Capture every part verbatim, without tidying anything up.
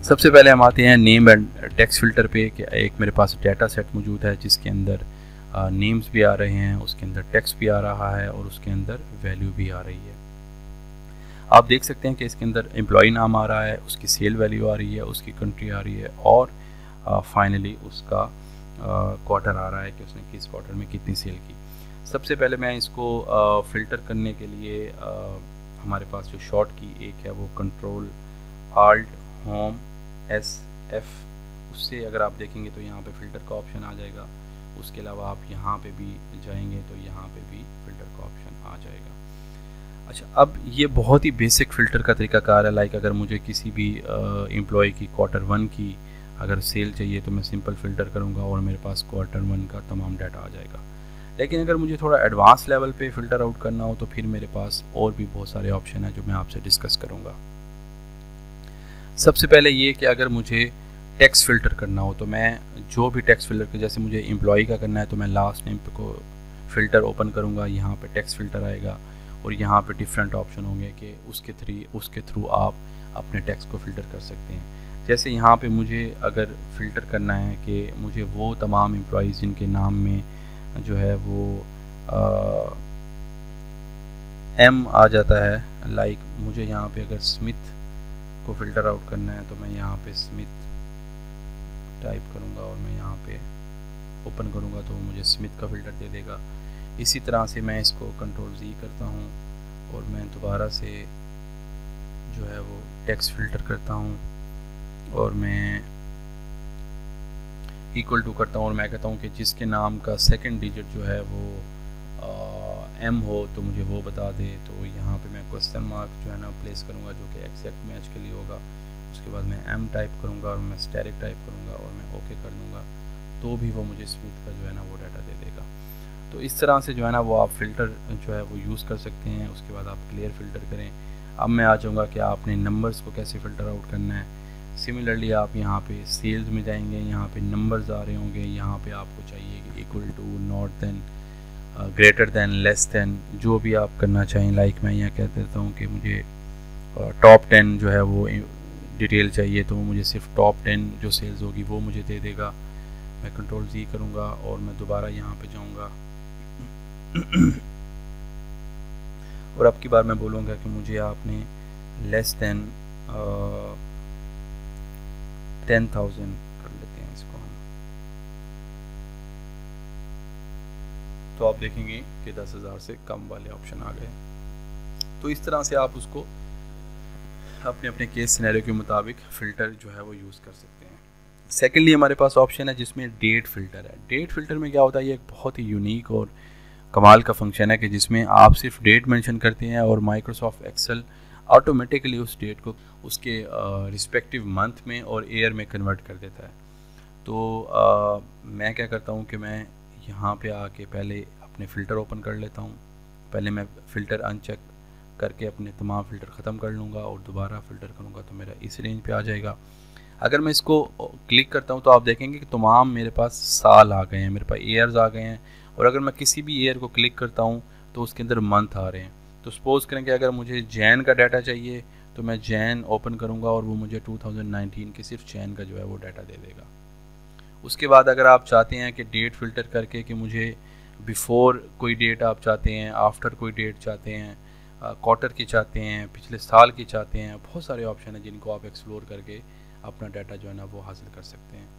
सबसे पहले हम आते हैं नेम एंड टेक्स्ट फ़िल्टर पे कि एक मेरे पास डाटा सेट मौजूद है जिसके अंदर नेम्स भी आ रहे हैं, उसके अंदर टेक्स्ट भी आ रहा है और उसके अंदर वैल्यू भी आ रही है। आप देख सकते हैं कि इसके अंदर एम्प्लॉय नाम आ रहा है, उसकी सेल वैल्यू आ रही है, उसकी कंट्री आ रही है और फाइनली उसका क्वार्टर आ रहा है कि उसने किस क्वार्टर में कितनी सेल की। सबसे पहले मैं इसको फ़िल्टर करने के लिए आ, हमारे पास जो शॉर्ट की एक है वो control alt home S F, उससे अगर आप देखेंगे तो यहाँ पे फ़िल्टर का ऑप्शन आ जाएगा। उसके अलावा आप यहाँ पे भी जाएंगे तो यहाँ पे भी फ़िल्टर का ऑप्शन आ जाएगा। अच्छा, अब ये बहुत ही बेसिक फ़िल्टर का तरीकाकार है। लाइक अगर मुझे किसी भी एम्प्लॉय की क्वार्टर वन की अगर सेल चाहिए तो मैं सिंपल फ़िल्टर करूँगा और मेरे पास क्वार्टर वन का तमाम डाटा आ जाएगा। लेकिन अगर मुझे थोड़ा एडवांस लेवल पे फ़िल्टर आउट करना हो तो फिर मेरे पास और भी बहुत सारे ऑप्शन हैं जो मैं आपसे डिस्कस करूँगा। सबसे पहले ये कि अगर मुझे टेक्स्ट फ़िल्टर करना हो तो मैं जो भी टेक्स्ट फ़िल्टर कर, जैसे मुझे एम्प्लॉय का करना है तो मैं लास्ट नेम पे को फ़िल्टर ओपन करूँगा, यहाँ पे टेक्स्ट फ़िल्टर आएगा और यहाँ पे डिफरेंट ऑप्शन होंगे कि उसके थ्रू उसके थ्रू आप अपने टेक्स्ट को फ़िल्टर कर सकते हैं। जैसे यहाँ पे मुझे अगर फ़िल्टर करना है कि मुझे वो तमाम एम्प्लॉयज़ जिनके नाम में जो है वो आ, एम आ जाता है, लाइक मुझे यहाँ पे अगर स्मिथ को फ़िल्टर आउट करना है तो मैं यहाँ पे स्मिथ टाइप करूँगा और मैं यहाँ पे ओपन करूँगा तो मुझे स्मिथ का फ़िल्टर दे देगा। इसी तरह से मैं इसको कंट्रोल जी करता हूँ और मैं दोबारा से जो है वो टेक्स्ट फ़िल्टर करता हूँ और मैं इक्वल टू करता हूँ और मैं कहता हूँ कि जिसके नाम का सेकंड डिजिट जो है वो एम हो तो मुझे वो बता दे। तो यहाँ पे मैं क्वेश्चन मार्क जो है ना प्लेस करूँगा जो कि एग्जैक्ट मैच के लिए होगा। उसके बाद मैं एम टाइप करूँगा और मैं स्टैटिक टाइप करूँगा और मैं ओके कर दूँगा तो भी वो मुझे स्मिथ का जो है ना वो डाटा दे देगा। तो इस तरह से जो है ना वो आप फ़िल्टर जो है वो यूज़ कर सकते हैं। उसके बाद आप क्लियर फ़िल्टर करें। अब मैं आ जाऊँगा कि आपने नंबर्स को कैसे फ़िल्टर आउट करना है। सिमिलरली आप यहाँ पे सेल्स में जाएंगे, यहाँ पे नंबर्स आ रहे होंगे, यहाँ पे आपको चाहिए कि equal to, not than, greater than, less than, जो भी आप करना चाहें। लाइक मैं यहाँ कह देता हूँ कि मुझे टॉप टेन जो है वो डिटेल चाहिए तो मुझे सिर्फ टॉप टेन जो सेल्स होगी वो मुझे दे देगा। मैं कंट्रोल जी करूँगा और मैं दोबारा यहाँ पे जाऊँगा और अब की बार मैं बोलूँगा कि मुझे आपने लेस देन टेन थाउजेंड कर लेते हैं इसको हम, तो आप देखेंगे कि दस हज़ार से कम वाले ऑप्शन आ गए। तो इस तरह से आप उसको अपने अपने केस सिनेरियो के मुताबिक फ़िल्टर जो है वो यूज़ कर सकते हैं। सेकेंडली हमारे पास ऑप्शन है जिसमें डेट फ़िल्टर है। डेट फ़िल्टर में क्या होता है, ये एक बहुत ही यूनिक और कमाल का फंक्शन है कि जिसमें आप सिर्फ डेट मेंशन करते हैं और माइक्रोसॉफ्ट एक्सेल ऑटोमेटिकली उस डेट को उसके रिस्पेक्टिव मंथ में और ईयर में कन्वर्ट कर देता है। तो आ, मैं क्या करता हूँ कि मैं यहाँ पे आके पहले अपने फ़िल्टर ओपन कर लेता हूँ। पहले मैं फ़िल्टर अनचेक करके अपने तमाम फ़िल्टर ख़त्म कर लूँगा और दोबारा फ़िल्टर करूँगा तो मेरा इस रेंज पे आ जाएगा। अगर मैं इसको क्लिक करता हूँ तो आप देखेंगे कि तमाम मेरे पास साल आ गए हैं, मेरे पास ईयर्स आ गए हैं। और अगर मैं किसी भी ईयर को क्लिक करता हूँ तो उसके अंदर मंथ आ रहे हैं। तो सपोज़ करें कि अगर मुझे जैन का डाटा चाहिए तो मैं जैन ओपन करूँगा और वो मुझे टू थाउजेंड नाइनटीन के सिर्फ जैन का जो है वो डाटा दे देगा। उसके बाद अगर आप चाहते हैं कि डेट फ़िल्टर करके कि मुझे बिफ़ोर कोई डेट आप चाहते हैं, आफ्टर कोई डेट चाहते हैं, क्वार्टर की चाहते हैं, पिछले साल की चाहते हैं, बहुत सारे ऑप्शन हैं जिनको आप एक्सप्लोर करके अपना डाटा जो है ना वो हासिल कर सकते हैं।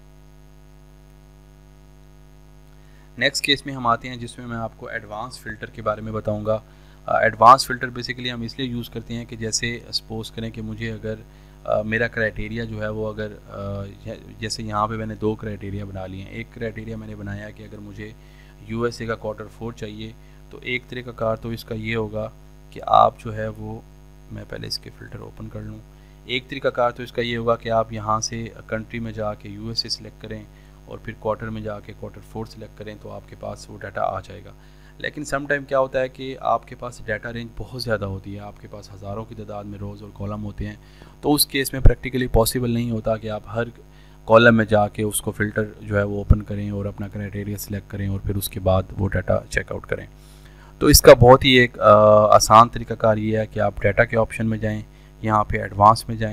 नेक्स्ट केस में हम आते हैं जिसमें मैं आपको एडवांस फ़िल्टर के बारे में बताऊंगा। एडवांस फ़िल्टर बेसिकली हम इसलिए यूज़ करते हैं कि जैसे सपोज़ करें कि मुझे अगर uh, मेरा क्राइटेरिया जो है वो अगर uh, जैसे यहाँ पे मैंने दो क्राइटेरिया बना लिए हैं। एक क्राइटेरिया मैंने बनाया कि अगर मुझे यूएसए का क्वार्टर फोर चाहिए तो एक तरीक़ाकार तो इसका ये होगा कि आप जो है वो, मैं पहले इसके फ़िल्टर ओपन कर लूँ। एक तरीक़ाकार तो इसका ये होगा कि आप यहाँ से कंट्री में जाके यूएसए सिलेक्ट करें और फिर क्वार्टर में जाके क्वार्टर फोर सिलेक्ट करें तो आपके पास वो डाटा आ जाएगा। लेकिन सम टाइम क्या होता है कि आपके पास डाटा रेंज बहुत ज़्यादा होती है, आपके पास हज़ारों की तादाद में रोज़ और कॉलम होते हैं। तो उस केस में प्रैक्टिकली पॉसिबल नहीं होता कि आप हर कॉलम में जाके उसको फ़िल्टर जो है वो ओपन करें और अपना क्राइटेरिया सिलेक्ट करें और फिर उसके बाद वो डाटा चेकआउट करें। तो इसका बहुत ही एक आ, आसान तरीक़ाकार ये है कि आप डाटा के ऑप्शन में जाएँ, यहाँ पे एडवांस में जाएं,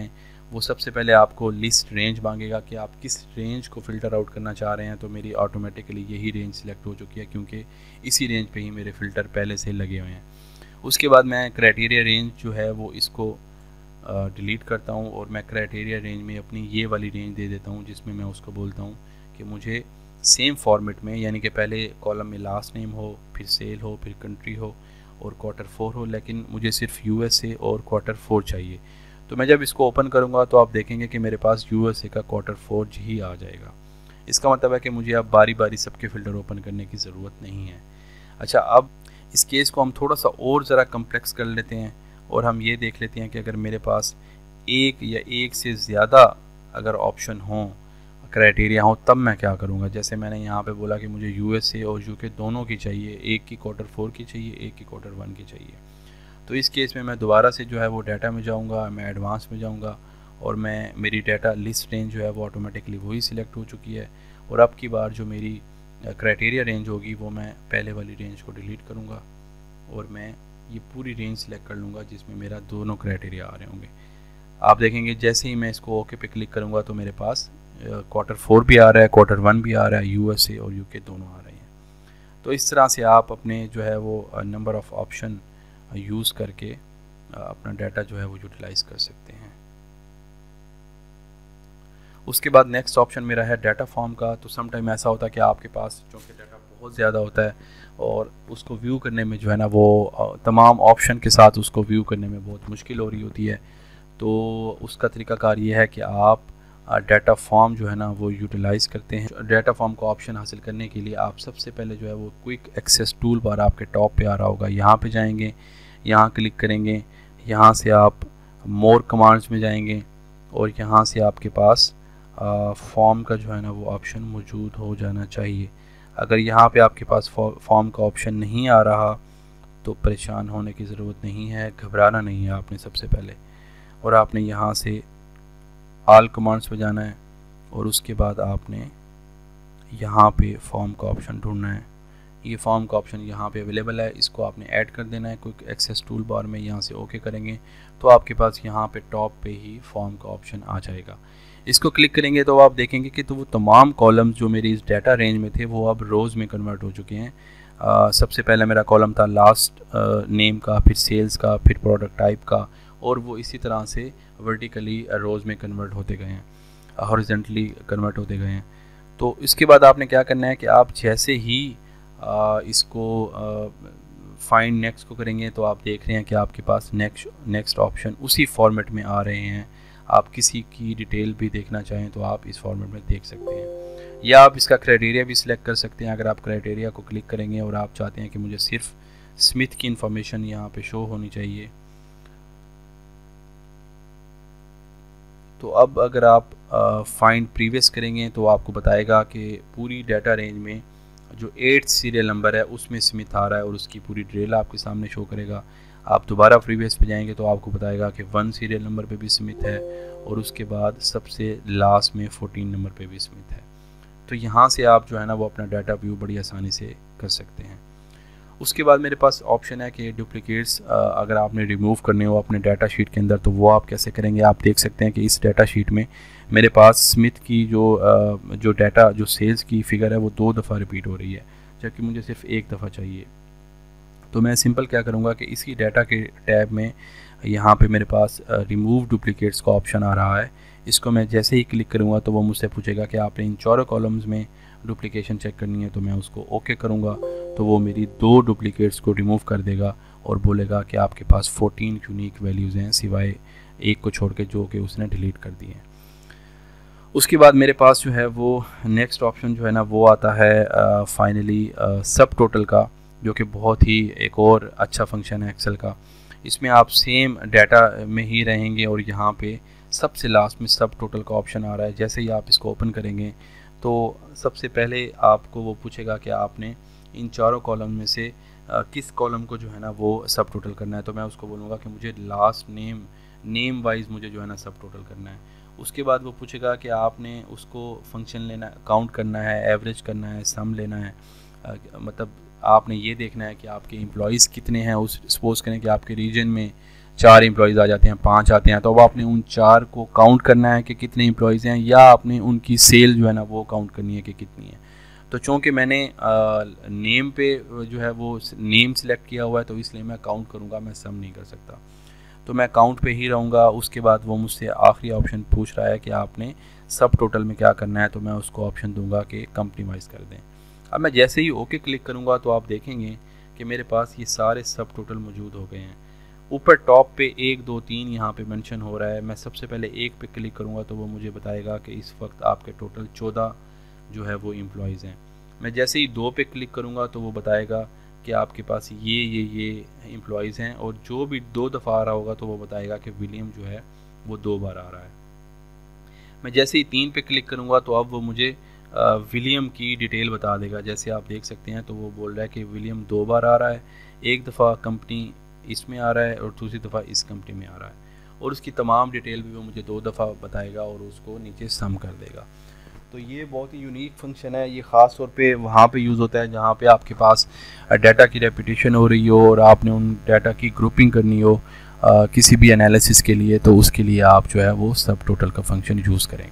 वो सबसे पहले आपको लिस्ट रेंज मांगेगा कि आप किस रेंज को फ़िल्टर आउट करना चाह रहे हैं। तो मेरी ऑटोमेटिकली यही रेंज सिलेक्ट हो चुकी है क्योंकि इसी रेंज पे ही मेरे फ़िल्टर पहले से लगे हुए हैं। उसके बाद मैं क्राइटेरिया रेंज जो है वो इसको डिलीट करता हूँ और मैं क्राइटेरिया रेंज में अपनी ये वाली रेंज दे देता हूँ, जिसमें मैं उसको बोलता हूँ कि मुझे सेम फॉर्मेट में, यानी कि पहले कॉलम में लास्ट नेम हो, फिर सेल हो, फिर कंट्री हो और क्वार्टर फोर हो, लेकिन मुझे सिर्फ यूएसए और क्वार्टर फोर चाहिए। तो मैं जब इसको ओपन करूँगा तो आप देखेंगे कि मेरे पास यूएसए का क्वार्टर फोर ही आ जाएगा। इसका मतलब है कि मुझे अब बारी बारी सबके फ़िल्टर ओपन करने की ज़रूरत नहीं है। अच्छा, अब इस केस को हम थोड़ा सा और ज़रा कम्प्लेक्स कर लेते हैं और हम ये देख लेते हैं कि अगर मेरे पास एक या एक से ज़्यादा अगर ऑप्शन हों, क्राइटेरिया हो, तब मैं क्या करूँगा। जैसे मैंने यहाँ पे बोला कि मुझे यूएसए और यूके दोनों की चाहिए, एक की क्वार्टर फोर की चाहिए, एक की क्वार्टर वन की चाहिए। तो इस केस में मैं दोबारा से जो है वो डाटा में जाऊँगा, मैं एडवांस में जाऊँगा और मैं मेरी डाटा लिस्ट रेंज जो है वो ऑटोमेटिकली वही सिलेक्ट हो चुकी है। और अब की बार जो मेरी क्राइटेरिया रेंज होगी वो मैं पहले वाली रेंज को डिलीट करूँगा और मैं ये पूरी रेंज सिलेक्ट कर लूँगा जिसमें मेरा दोनों क्राइटेरिया आ रहे होंगे। आप देखेंगे जैसे ही मैं इसको ओके पे क्लिक करूँगा तो मेरे पास क्वार्टर फोर भी आ रहा है, क्वार्टर वन भी आ रहा है, यूएसए और यूके दोनों आ रहे हैं। तो इस तरह से आप अपने जो है वो नंबर ऑफ़ ऑप्शन यूज़ करके अपना डाटा जो है वो यूटिलाइज़ कर सकते हैं। उसके बाद नेक्स्ट ऑप्शन मेरा है डाटा फॉर्म का। तो सम टाइम ऐसा होता है कि आपके पास चूँकि डाटा बहुत ज़्यादा होता है और उसको व्यू करने में जो है ना वो तमाम ऑप्शन के साथ उसको व्यू करने में बहुत मुश्किल हो रही होती है। तो उसका तरीकाकार ये है कि आप डाटा फॉर्म जो है ना वो यूटिलाइज़ करते हैं। डाटा फॉर्म का ऑप्शन हासिल करने के लिए आप सबसे पहले जो है वो क्विक एक्सेस टूल बार आपके टॉप पे आ रहा होगा, यहाँ पे जाएंगे, यहाँ क्लिक करेंगे, यहाँ से आप मोर कमांड्स में जाएंगे और यहाँ से आपके पास फॉर्म का जो है ना वो ऑप्शन मौजूद हो जाना चाहिए। अगर यहाँ पे आपके पास फॉर्म का ऑप्शन नहीं आ रहा तो परेशान होने की ज़रूरत नहीं है, घबराना नहीं है आपने सबसे पहले। और आपने यहाँ से ऑल कमांड्स पे जाना है और उसके बाद आपने यहाँ पे फॉर्म का ऑप्शन ढूंढना है। ये फॉर्म का ऑप्शन यहाँ पे अवेलेबल है, इसको आपने ऐड कर देना है क्विक एक्सेस टूल बार में। यहाँ से ओके करेंगे तो आपके पास यहाँ पे टॉप पे ही फॉर्म का ऑप्शन आ जाएगा। इसको क्लिक करेंगे तो आप देखेंगे कि तो वो तमाम कॉलम्स जो मेरी इस डाटा रेंज में थे वो अब रोज़ में कन्वर्ट हो चुके हैं। आ, सबसे पहले मेरा कॉलम था लास्ट नेम का, फिर सेल्स का, फिर प्रोडक्ट टाइप का, और वो इसी तरह से वर्टिकली रोज़ में कन्वर्ट होते गए हैं, हॉरिजॉन्टली कन्वर्ट होते गए हैं। तो इसके बाद आपने क्या करना है कि आप जैसे ही आ, इसको फाइंड नेक्स्ट को करेंगे तो आप देख रहे हैं कि आपके पास नेक्स्ट नेक्स्ट ऑप्शन उसी फॉर्मेट में आ रहे हैं। आप किसी की डिटेल भी देखना चाहें तो आप इस फॉर्मेट में देख सकते हैं, या आप इसका क्राइटेरिया भी सिलेक्ट कर सकते हैं। अगर आप क्राइटेरिया को क्लिक करेंगे और आप चाहते हैं कि मुझे सिर्फ स्मिथ की इंफॉर्मेशन यहाँ पे शो होनी चाहिए, तो अब अगर आप फाइंड प्रीवियस करेंगे तो आपको बताएगा कि पूरी डाटा रेंज में जो एट्थ सीरियल नंबर है उसमें स्मिथ आ रहा है और उसकी पूरी डिटेल आपके सामने शो करेगा। आप दोबारा प्रीवियस पे जाएंगे तो आपको बताएगा कि वन सीरियल नंबर पे भी स्मिथ है और उसके बाद सबसे लास्ट में फोर्टीन नंबर पे भी स्मिथ है। तो यहाँ से आप जो है ना वो अपना डाटा व्यू बड़ी आसानी से कर सकते हैं। उसके बाद मेरे पास ऑप्शन है कि डुप्लीकेट्स अगर आपने रिमूव करने हो अपने डाटा शीट के अंदर तो वो आप कैसे करेंगे। आप देख सकते हैं कि इस डाटा शीट में मेरे पास स्मिथ की जो जो डाटा जो सेल्स की फ़िगर है वो दो दफ़ा रिपीट हो रही है, जबकि मुझे सिर्फ एक दफ़ा चाहिए। तो मैं सिंपल क्या करूँगा कि इसी डाटा के टैब में यहाँ पे मेरे पास रिमूव डुप्लीकेट्स का ऑप्शन आ रहा है। इसको मैं जैसे ही क्लिक करूँगा तो वो मुझसे पूछेगा कि आपने इन चारों कॉलम्स में डुप्लीकेशन चेक करनी है। तो मैं उसको ओके करूँगा तो वो मेरी दो डुप्लीकेट्स को रिमूव कर देगा और बोलेगा कि आपके पास फोर्टीन यूनिक वैल्यूज़ हैं सिवाय एक को छोड़ के जो कि उसने डिलीट कर दी है। उसके बाद मेरे पास जो है वो नेक्स्ट ऑप्शन जो है ना वो आता है फाइनली सब टोटल का, जो कि बहुत ही एक और अच्छा फंक्शन है एक्सेल का। इसमें आप सेम डाटा में ही रहेंगे और यहाँ पे सबसे लास्ट में सब टोटल का ऑप्शन आ रहा है। जैसे ही आप इसको ओपन करेंगे तो सबसे पहले आपको वो पूछेगा कि आपने इन चारों कॉलम में से आ, किस कॉलम को जो है ना वो सब टोटल करना है। तो मैं उसको बोलूँगा कि मुझे लास्ट नेम नेम वाइज मुझे जो है ना सब टोटल करना है। उसके बाद वो पूछेगा कि आपने उसको फंक्शन लेना, काउंट करना है, एवरेज करना है, सम लेना है, आ, मतलब आपने ये देखना है कि आपके एम्प्लॉयज़ कितने हैं। उस सपोज़ करें कि आपके रीजन में चार एम्प्लॉयज़ आ जाते हैं, पाँच आते हैं, तो अब आपने उन चार को काउंट करना है कि कितने एम्प्लॉयज़ हैं, या आपने उनकी सेल जो है ना वो काउंट करनी है कि कितनी है। तो चूँकि मैंने आ, नेम पे जो है वो नेम सेलेक्ट किया हुआ है, तो इसलिए मैं काउंट करूँगा, मैं सम नहीं कर सकता। तो मैं काउंट पे ही रहूँगा। उसके बाद वो मुझसे आखिरी ऑप्शन पूछ रहा है कि आपने सब टोटल में क्या करना है, तो मैं उसको ऑप्शन दूंगा कि कंपनी वाइज कर दें। अब मैं जैसे ही ओके क्लिक करूँगा तो आप देखेंगे कि मेरे पास ये सारे सब टोटल मौजूद हो गए हैं। ऊपर टॉप पे एक दो तीन यहाँ पे मेंशन हो रहा है। मैं सबसे पहले एक पे क्लिक करूँगा तो वो मुझे बताएगा कि इस वक्त आपके टोटल चौदह जो है वो एम्प्लॉयज़ हैं। मैं जैसे ही दो पे क्लिक करूँगा तो वो बताएगा कि आपके पास ये ये ये एम्प्लॉयज़ हैं, और जो भी दो दफ़ा आ रहा होगा तो वो बताएगा कि विलियम जो है वो दो बार आ रहा है। मैं जैसे ही तीन पे क्लिक करूँगा तो अब वो मुझे विलियम की डिटेल बता देगा। जैसे आप देख सकते हैं तो वो बोल रहा है कि विलियम दो बार आ रहा है, एक दफ़ा कंपनी इसमें आ रहा है और दूसरी दफ़ा इस कंपनी में आ रहा है, और उसकी तमाम डिटेल भी वो मुझे दो दफ़ा बताएगा और उसको नीचे सम कर देगा। तो ये बहुत ही यूनिक फंक्शन है। ये ख़ास तौर पे वहाँ पे यूज़ होता है जहाँ पे आपके पास डाटा की रेपिटेशन हो रही हो और आपने उन डाटा की ग्रुपिंग करनी हो आ, किसी भी एनालिसिस के लिए, तो उसके लिए आप जो है वो सब टोटल का फंक्शन यूज़ करेंगे।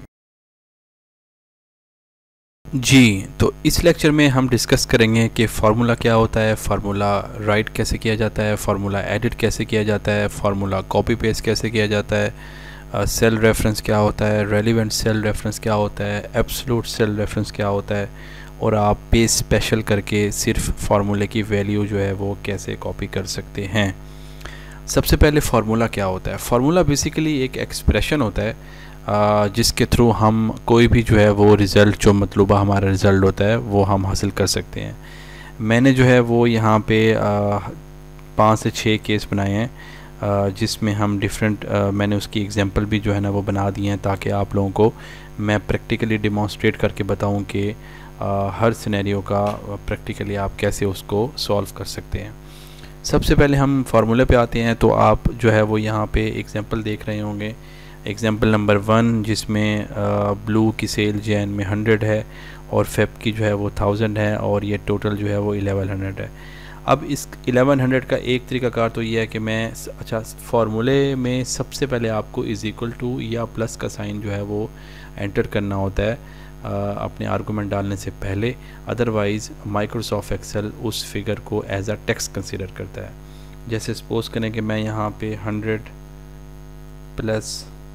जी, तो इस लेक्चर में हम डिस्कस करेंगे कि फार्मूला क्या होता है, फार्मूला राइट कैसे किया जाता है, फार्मूला एडिट कैसे किया जाता है, फार्मूला कॉपी पेस्ट कैसे किया जाता है, सेल रेफरेंस क्या होता है, रेलिवेंट सेल रेफरेंस क्या होता है, एब्सोल्यूट सेल रेफरेंस क्या होता है, और आप पेस्ट स्पेशल करके सिर्फ फार्मूले की वैल्यू जो है वो कैसे कॉपी कर सकते हैं। सबसे पहले फार्मूला क्या होता है। फार्मूला बेसिकली एक एक्सप्रेशन होता है आ, जिसके थ्रू हम कोई भी जो है वो रिज़ल्ट, जो मतलूबा हमारा रिज़ल्ट होता है, वो हम हासिल कर सकते हैं। मैंने जो है वो यहाँ पे पाँच से छः केस बनाए हैं जिसमें हम डिफरेंट, मैंने उसकी एग्जांपल भी जो है ना वो बना दी हैं ताकि आप लोगों को मैं प्रैक्टिकली डिमॉन्स्ट्रेट करके बताऊं कि हर सिनेरियो का प्रैक्टिकली आप कैसे उसको सॉल्व कर सकते हैं। सबसे पहले हम फार्मूले पे आते हैं। तो आप जो है वो यहाँ पे एग्जांपल देख रहे होंगे, एग्जांपल नंबर वन, जिसमें ब्लू की सेल जैन में हंड्रेड है और फेब की जो है वो थाउजेंड है, और ये टोटल जो है वो इलेवन हंड्रेड है। अब इस इलेवन हंड्रेड का एक तरीकाकार तो ये है कि मैं, अच्छा, फार्मूले में सबसे पहले आपको इज़ इक्वल टू या प्लस का साइन जो है वो एंटर करना होता है आ, अपने आर्गूमेंट डालने से पहले, अदरवाइज़ माइक्रोसॉफ्ट एक्सेल उस फिगर को एज अ टेक्स्ट कंसीडर करता है। जैसे सपोज करें कि मैं यहाँ पे हंड्रेड प्लस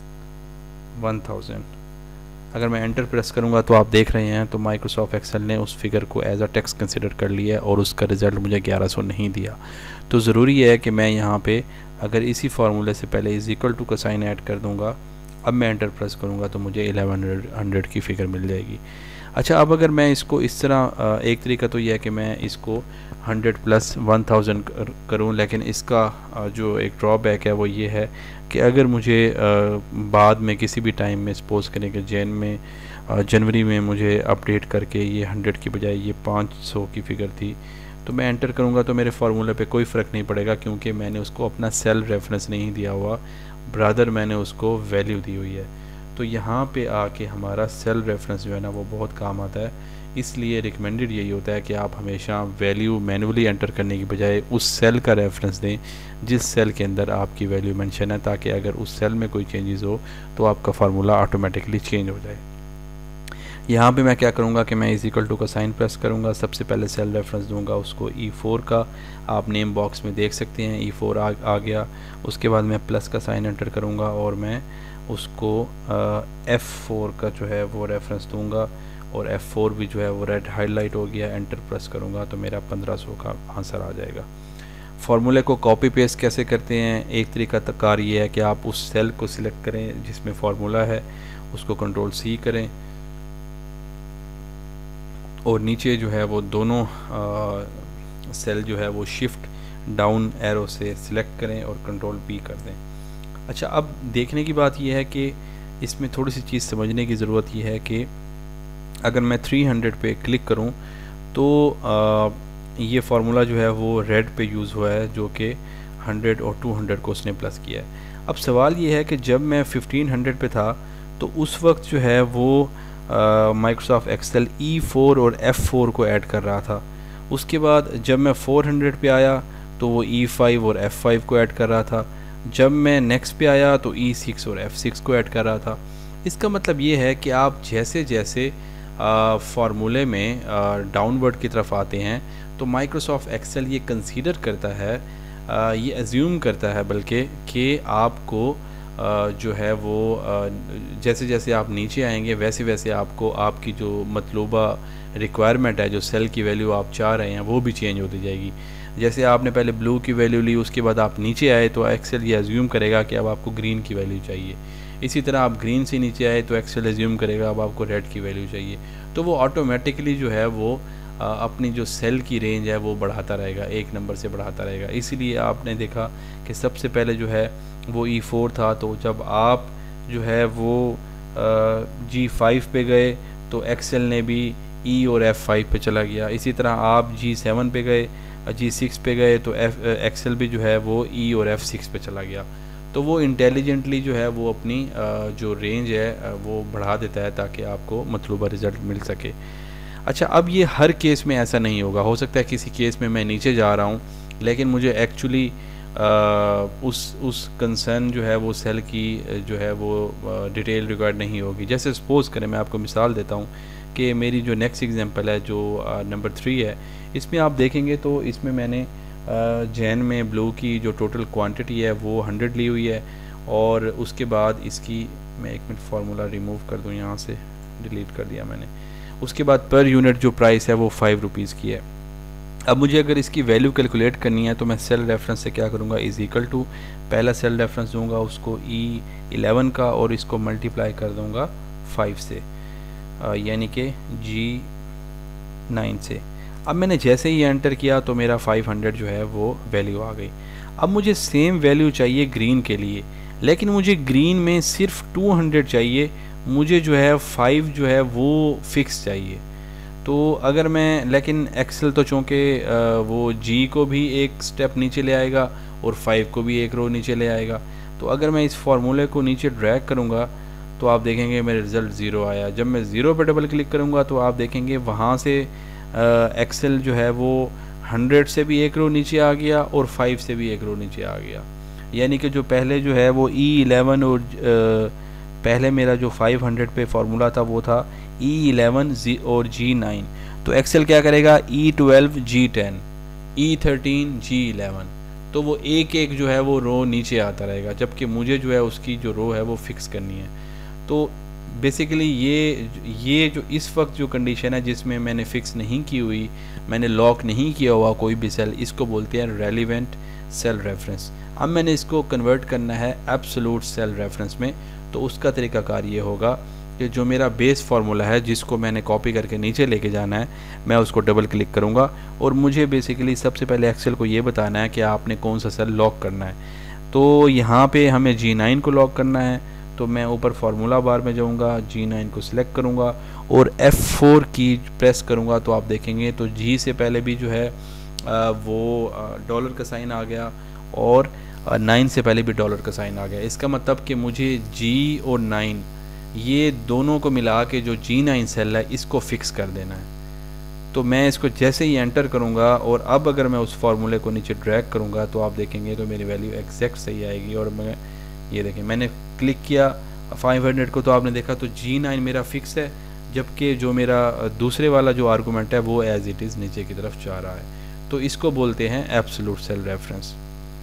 वन थाउजेंड अगर मैं एंटर प्रेस करूँगा तो आप देख रहे हैं तो माइक्रोसॉफ्ट एक्सेल ने उस फिगर को एज अ टेक्स्ट कंसिडर कर लिया है और उसका रिज़ल्ट मुझे ग्यारह सौ नहीं दिया। तो ज़रूरी है कि मैं यहाँ पे अगर इसी फार्मूले से पहले इज इक्वल टू का साइन ऐड कर दूँगा, अब मैं एंटर प्रेस करूँगा तो मुझे इलेवन हंड्रेड की फ़िगर मिल जाएगी। अच्छा, अब अगर मैं इसको इस तरह, एक तरीका तो यह है कि मैं इसको हंड्रेड प्लस वन थाउजेंड करूँ, लेकिन इसका जो एक ड्रॉबैक है वो ये है कि अगर मुझे बाद में किसी भी टाइम में सपोज करें कि जैन में जनवरी में मुझे अपडेट करके ये हंड्रेड की बजाय ये पाँच सौ की फ़िगर थी, तो मैं एंटर करूँगा तो मेरे फार्मूले पे कोई फ़र्क नहीं पड़ेगा, क्योंकि मैंने उसको अपना सेल रेफरेंस नहीं दिया हुआ, ब्रादर मैंने उसको वैल्यू दी हुई है। तो यहाँ पे आके हमारा सेल रेफरेंस जो है ना वो बहुत काम आता है। इसलिए रिकमेंडेड यही होता है कि आप हमेशा वैल्यू मैनुअली एंटर करने की बजाय उस सेल का रेफरेंस दें जिस सेल के अंदर आपकी वैल्यू मेंशन है, ताकि अगर उस सेल में कोई चेंजेस हो तो आपका फार्मूला ऑटोमेटिकली चेंज हो जाए। यहाँ पे मैं क्या करूँगा कि मैं इज इक्वल टू का साइन प्रेस करूँगा, सबसे पहले सेल रेफरेंस दूंगा उसको ई फोर का, आप नेम बॉक्स में देख सकते हैं ई फोर आ, आ गया। उसके बाद मैं प्लस का साइन एंटर करूँगा और मैं उसको एफ़ फोर का जो है वो रेफरेंस दूंगा, और एफ़ फोर भी जो है वो रेड हाईलाइट हो गया। एंटर प्रेस करूँगा तो मेरा पंद्रह सौ का आंसर आ जाएगा। फार्मूले को कॉपी पेस्ट कैसे करते हैं, एक तरीका कार ये है कि आप उस सेल को सिलेक्ट करें जिसमें फार्मूला है, उसको कंट्रोल सी करें और नीचे जो है वो दोनों आ, सेल जो है वो शिफ्ट डाउन एरो से सिलेक्ट करें और कंट्रोल पी कर दें। अच्छा, अब देखने की बात यह है कि इसमें थोड़ी सी चीज़ समझने की ज़रूरत यह है कि अगर मैं थ्री हंड्रेड पे क्लिक करूं तो आ, ये फार्मूला जो है वो रेड पे यूज़ हुआ है, जो कि हंड्रेड और टू हंड्रेड को उसने प्लस किया है। अब सवाल ये है कि जब मैं फिफ्टीन हंड्रेड पे था तो उस वक्त जो है वो माइक्रोसॉफ्ट एक्सेल ई फोर और एफ़ फोर को ऐड कर रहा था। उसके बाद जब मैं फोर हंड्रेड पे आया तो वो ई फाइव और एफ़ फाइव को ऐड कर रहा था। जब मैं नेक्स्ट पे आया तो ई सिक्स और एफ सिक्स को ऐड कर रहा था। इसका मतलब ये है कि आप जैसे जैसे फार्मूले में डाउनवर्ड की तरफ आते हैं तो माइक्रोसॉफ्ट एक्सेल ये कंसीडर करता है, आ, ये एज्यूम करता है बल्कि कि आपको आ, जो है वो आ, जैसे जैसे आप नीचे आएंगे वैसे वैसे आपको आपकी जो मतलूबा रिक्वायरमेंट है, जो सेल की वैल्यू आप चाह रहे हैं वो भी चेंज होती जाएगी। जैसे आपने पहले ब्लू की वैल्यू ली, उसके बाद आप नीचे आए तो एक्सेल ये एज्यूम करेगा कि अब आपको ग्रीन की वैल्यू चाहिए। इसी तरह आप ग्रीन से नीचे आए तो एक्सेल एज्यूम करेगा अब आपको रेड की वैल्यू चाहिए। तो वो ऑटोमेटिकली जो है वो आ, अपनी जो सेल की रेंज है वो बढ़ाता रहेगा, एक नंबर से बढ़ाता रहेगा। इसीलिए आपने देखा कि सबसे पहले जो है वो ई फोर था, तो जब आप जो है वो जी फाइव पे गए तो एक्सेल ने भी ई और एफ फाइव पे चला गया। इसी तरह आप जी सेवन पे गए, जी सिक्स पे गए तो एफ एक्सेल भी जो है वो ई और एफ सिक्स पे चला गया। तो वो इंटेलिजेंटली जो है वो अपनी जो रेंज है वो बढ़ा देता है ताकि आपको मतलूबा रिज़ल्ट मिल सके। अच्छा, अब ये हर केस में ऐसा नहीं होगा, हो सकता है किसी केस में मैं नीचे जा रहा हूँ लेकिन मुझे एक्चुअली उस उस कंसर्न जो है वो सेल की जो है वो डिटेल रिक्वायर्ड नहीं होगी। जैसे सपोज़ करें, मैं आपको मिसाल देता हूँ कि मेरी जो नेक्स्ट एग्जांपल है जो नंबर थ्री है, इसमें आप देखेंगे तो इसमें मैंने जैन में ब्लू की जो टोटल क्वांटिटी है वो हंड्रेड ली हुई है और उसके बाद इसकी, मैं एक मिनट फार्मूला रिमूव कर दूँ यहाँ से, डिलीट कर दिया मैंने। उसके बाद पर यूनिट जो प्राइस है वो फाइव रुपीज़ की है। अब मुझे अगर इसकी वैल्यू कैलकुलेट करनी है तो मैं सेल रेफरेंस से क्या करूँगा, इज़ इक्वल टू पहला सेल रेफरेंस दूंगा उसको ई इलेवन का और इसको मल्टीप्लाई कर दूंगा फाइव से, यानी कि जी नाइन से। अब मैंने जैसे ही एंटर किया तो मेरा फाइव हंड्रेड जो है वो वैल्यू आ गई। अब मुझे सेम वैल्यू चाहिए ग्रीन के लिए, लेकिन मुझे ग्रीन में सिर्फ टू हंड्रेड चाहिए, मुझे जो है फाइव जो है वो फिक्स चाहिए। तो अगर मैं, लेकिन एक्सेल तो चूँकि वो जी को भी एक स्टेप नीचे ले आएगा और फाइव को भी एक रो नीचे ले आएगा, तो अगर मैं इस फार्मूले को नीचे ड्रैग करूँगा तो आप देखेंगे मेरे रिज़ल्ट ज़ीरो आया। जब मैं ज़ीरो पे डबल क्लिक करूँगा तो आप देखेंगे वहाँ से एक्सेल जो है वो हंड्रेड से भी एक रो नीचे आ गया और फाइव से भी एक रो नीचे आ गया। यानी कि जो पहले जो है वो ई इलेवन और आ, पहले मेरा जो फाइव हंड्रेड पे फार्मूला था वो था ई इलेवन जी और जी नाइन, तो एक्सेल क्या करेगा E twelve G ten, E thirteen G eleven, तो वो एक एक जो है वो रो नीचे आता रहेगा, जबकि मुझे जो है उसकी जो रो है वो फिक्स करनी है। तो बेसिकली ये ये जो इस वक्त जो कंडीशन है जिसमें मैंने फ़िक्स नहीं की हुई, मैंने लॉक नहीं किया हुआ कोई भी सेल, इसको बोलते हैं रेलिवेंट सेल रेफरेंस। अब मैंने इसको कन्वर्ट करना है एब्सोल्यूट सेल रेफरेंस में, तो उसका तरीकाकार ये होगा कि जो मेरा बेस फार्मूला है जिसको मैंने कॉपी करके नीचे लेके जाना है, मैं उसको डबल क्लिक करूँगा और मुझे बेसिकली सबसे पहले एक्सेल को ये बताना है कि आपने कौन सा सेल लॉक करना है। तो यहाँ पे हमें जी नाइन को लॉक करना है, तो मैं ऊपर फार्मूला बार में जाऊँगा, जी नाइन को सिलेक्ट करूँगा और एफ़ फोर की प्रेस करूँगा, तो आप देखेंगे तो जी से पहले भी जो है आ, वो डॉलर का साइन आ गया और नाइन से पहले भी डॉलर का साइन आ गया। इसका मतलब कि मुझे जी और नाइन ये दोनों को मिला के जो जी नाइन सेल है इसको फिक्स कर देना है। तो मैं इसको जैसे ही एंटर करूँगा और अब अगर मैं उस फार्मूले को नीचे ड्रैग करूँगा तो आप देखेंगे तो मेरी वैल्यू एग्जैक्ट सही आएगी। और मैं ये देखें, मैंने क्लिक किया फाइव हंड्रेड को, तो आपने देखा तो जी नाइन मेरा फिक्स है, जबकि जो मेरा दूसरे वाला जो आर्गूमेंट है वो एज इट इज़ नीचे की तरफ जा रहा है। तो इसको बोलते हैं एब्सोल्यूट सेल रेफरेंस।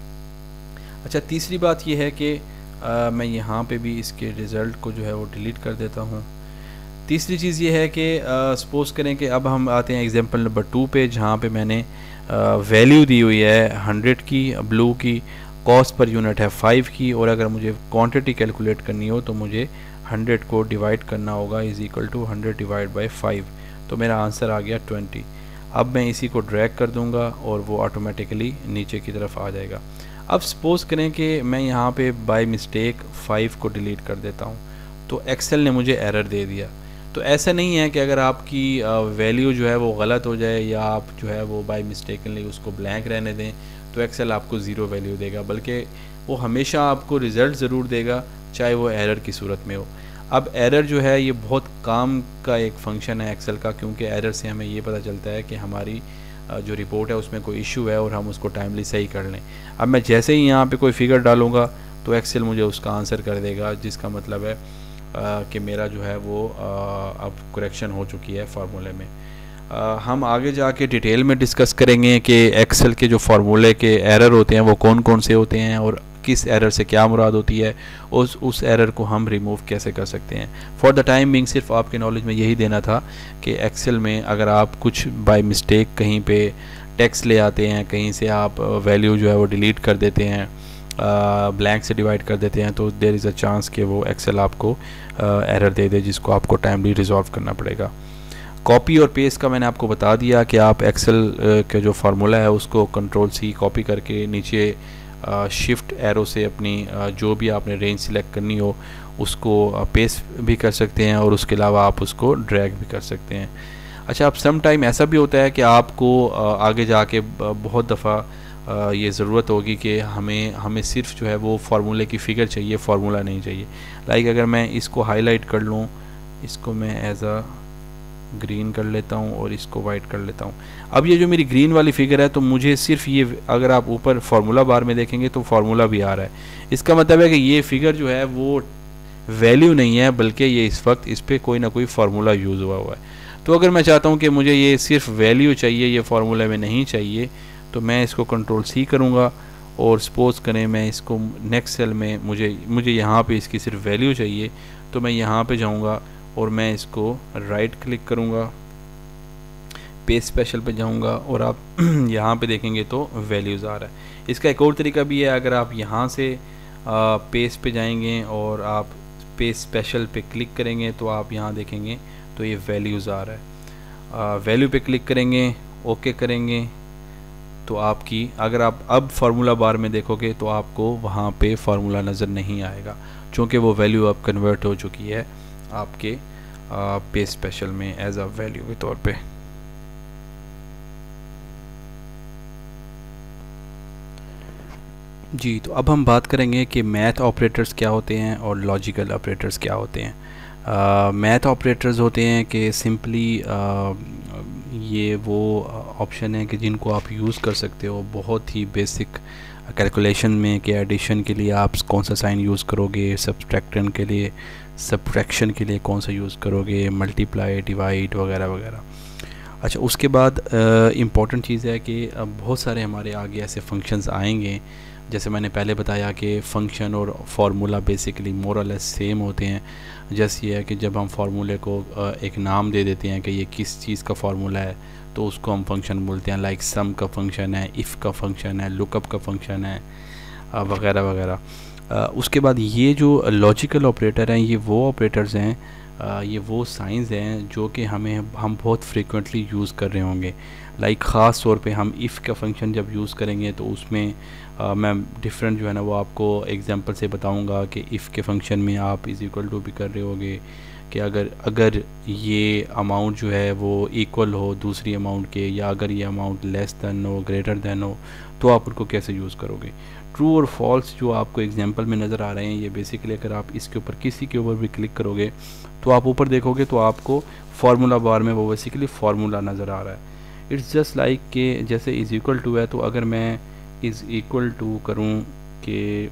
अच्छा, तीसरी बात ये है कि आ, मैं यहाँ पे भी इसके रिज़ल्ट को जो है वो डिलीट कर देता हूँ। तीसरी चीज़ ये है कि सपोज़ करें कि अब हम आते हैं एग्जांपल नंबर टू पे, जहाँ पे मैंने वैल्यू दी हुई है हंड्रेड की, ब्लू की, कॉस्ट पर यूनिट है फाइव की, और अगर मुझे क्वांटिटी कैलकुलेट करनी हो तो मुझे हंड्रेड को डिवाइड करना होगा, is equal to hundred divide by five, तो मेरा आंसर आ गया ट्वेंटी। अब मैं इसी को ड्रैग कर दूंगा और वो ऑटोमेटिकली नीचे की तरफ आ जाएगा। अब सपोज़ करें कि मैं यहाँ पे बाय मिस्टेक फाइव को डिलीट कर देता हूँ, तो एक्सेल ने मुझे एरर दे दिया। तो ऐसा नहीं है कि अगर आपकी वैल्यू जो है वो गलत हो जाए या आप जो है वो बाय मिस्टेकनली उसको ब्लैंक रहने दें तो एक्सेल आपको ज़ीरो वैल्यू देगा, बल्कि वो हमेशा आपको रिज़ल्ट ज़रूर देगा, चाहे वो एरर की सूरत में हो। अब एरर जो है ये बहुत काम का एक फंक्शन है एक्सेल का, क्योंकि एरर से हमें ये पता चलता है कि हमारी जो रिपोर्ट है उसमें कोई इशू है और हम उसको टाइमली सही कर लें। अब मैं जैसे ही यहाँ पे कोई फिगर डालूँगा तो एक्सेल मुझे उसका आंसर कर देगा, जिसका मतलब है कि मेरा जो है वो आ, अब करेक्शन हो चुकी है फार्मूले में। आ, हम आगे जाके डिटेल में डिस्कस करेंगे कि एक्सेल के जो फार्मूले के एरर होते हैं वो कौन कौन से होते हैं और किस एरर से क्या मुराद होती है, उस उस एरर को हम रिमूव कैसे कर सकते हैं। फॉर द टाइम बिंग सिर्फ आपके नॉलेज में यही देना था कि एक्सेल में अगर आप कुछ बाय मिस्टेक कहीं पे टेक्स्ट ले आते हैं, कहीं से आप वैल्यू जो है वो डिलीट कर देते हैं, ब्लैंक से डिवाइड कर देते हैं, तो देयर इज़ अ चांस कि वो एक्सेल आपको एरर दे दे, जिसको आपको टाइमली रिजॉल्व करना पड़ेगा। कॉपी और पेस्ट का मैंने आपको बता दिया कि आप एक्सेल के जो फार्मूला है उसको कंट्रोल सी कॉपी करके नीचे शिफ्ट एरो से अपनी जो भी आपने रेंज सिलेक्ट करनी हो उसको पेस्ट भी कर सकते हैं और उसके अलावा आप उसको ड्रैग भी कर सकते हैं। अच्छा, अब सम टाइम ऐसा भी होता है कि आपको आगे जाके बहुत दफ़ा ये ज़रूरत होगी कि हमें हमें सिर्फ जो है वो फार्मूले की फ़िगर चाहिए, फार्मूला नहीं चाहिए। लाइक अगर मैं इसको हाईलाइट कर लूँ, इसको मैं एज अ ग्रीन कर लेता हूँ और इसको वाइट कर लेता हूँ। अब ये जो मेरी ग्रीन वाली फिगर है तो मुझे सिर्फ ये, अगर आप ऊपर फार्मूला बार में देखेंगे तो फार्मूला भी आ रहा है। इसका मतलब है कि ये फिगर जो है वो वैल्यू नहीं है, बल्कि ये इस वक्त इस पर कोई ना कोई फार्मूला यूज़ हुआ हुआ है। तो अगर मैं चाहता हूँ कि मुझे ये सिर्फ वैल्यू चाहिए, ये फार्मूला में नहीं चाहिए, तो मैं इसको कंट्रोल सी करूँगा और सपोज करें मैं इसको नेक्स्ट सेल में मुझे मुझे यहाँ पे इसकी सिर्फ वैल्यू चाहिए, तो मैं यहाँ पे जाऊँगा और मैं इसको राइट क्लिक करूँगा, पेज स्पेशल पे जाऊँगा और आप यहाँ पे देखेंगे तो वैल्यूज़ आ रहा है। इसका एक और तरीका भी है, अगर आप यहाँ से पेज पे जाएंगे और आप पेज स्पेशल पे क्लिक करेंगे तो आप यहाँ देखेंगे तो ये वैल्यूज़ आ रहा है। वैल्यू पे क्लिक करेंगे, ओके करेंगे तो आपकी, अगर आप अब फार्मूला बार में देखोगे तो आपको वहाँ पे फार्मूला नज़र नहीं आएगा, चूँकि वो वैल्यू अब कन्वर्ट हो चुकी है आपके पेज स्पेशल में एज अ वैल्यू के तौर पे। जी, तो अब हम बात करेंगे कि मैथ ऑपरेटर्स क्या होते हैं और लॉजिकल ऑपरेटर्स क्या होते हैं। मैथ ऑपरेटर्स होते हैं कि सिंपली ये वो ऑप्शन है कि जिनको आप यूज़ कर सकते हो बहुत ही बेसिक कैलकुलेशन में, कि एडिशन के लिए आप कौन सा साइन यूज़ करोगे, सब्सट्रैक्शन के लिए सब्ट्रैक्शन के लिए कौन सा यूज़ करोगे, मल्टीप्लाई, डिवाइड वगैरह वगैरह। अच्छा, उसके बाद इम्पॉर्टेंट चीज़ है कि अब बहुत सारे हमारे आगे ऐसे फंक्शंस आएंगे, जैसे मैंने पहले बताया कि फ़ंक्शन और फार्मूला बेसिकली मोर और लेस सेम होते हैं। जैसे ये है कि जब हम फार्मूले को एक नाम दे देते हैं कि ये किस चीज़ का फार्मूला है, तो उसको हम फंक्शन बोलते हैं। लाइक सम का फंक्शन है, इफ़ का फंक्शन है, लुकअप का फंक्शन है वगैरह वगैरह। उसके बाद ये जो लॉजिकल ऑपरेटर हैं, ये वो ऑपरेटर्स हैं, ये वो साइंस हैं जो कि हमें हम बहुत फ्रीक्वेंटली यूज़ कर रहे होंगे। लाइक ख़ास तौर पे हम इफ़ का फंक्शन जब यूज़ करेंगे तो उसमें आ, मैं डिफरेंट जो है ना वो आपको एग्जांपल से बताऊंगा कि इफ़ के फंक्शन में आप इज़ इक्वल टू भी कर रहे होगे कि अगर अगर ये अमाउंट जो है वो इक्वल हो दूसरी अमाउंट के, या अगर ये अमाउंट लेस दैन हो, ग्रेटर दैन हो, तो आप उनको कैसे यूज़ करोगे। ट्रू और फॉल्स जो आपको एग्जांपल में नज़र आ रहे हैं, ये बेसिकली अगर आप इसके ऊपर किसी के ऊपर भी क्लिक करोगे तो आप ऊपर देखोगे तो आपको फार्मूला बार में वो बेसिकली फार्मूला नज़र आ रहा है। इट्स जस्ट लाइक के जैसे इज़ इक्वल टू है, तो अगर मैं इज़ इक्वल टू करूँ कि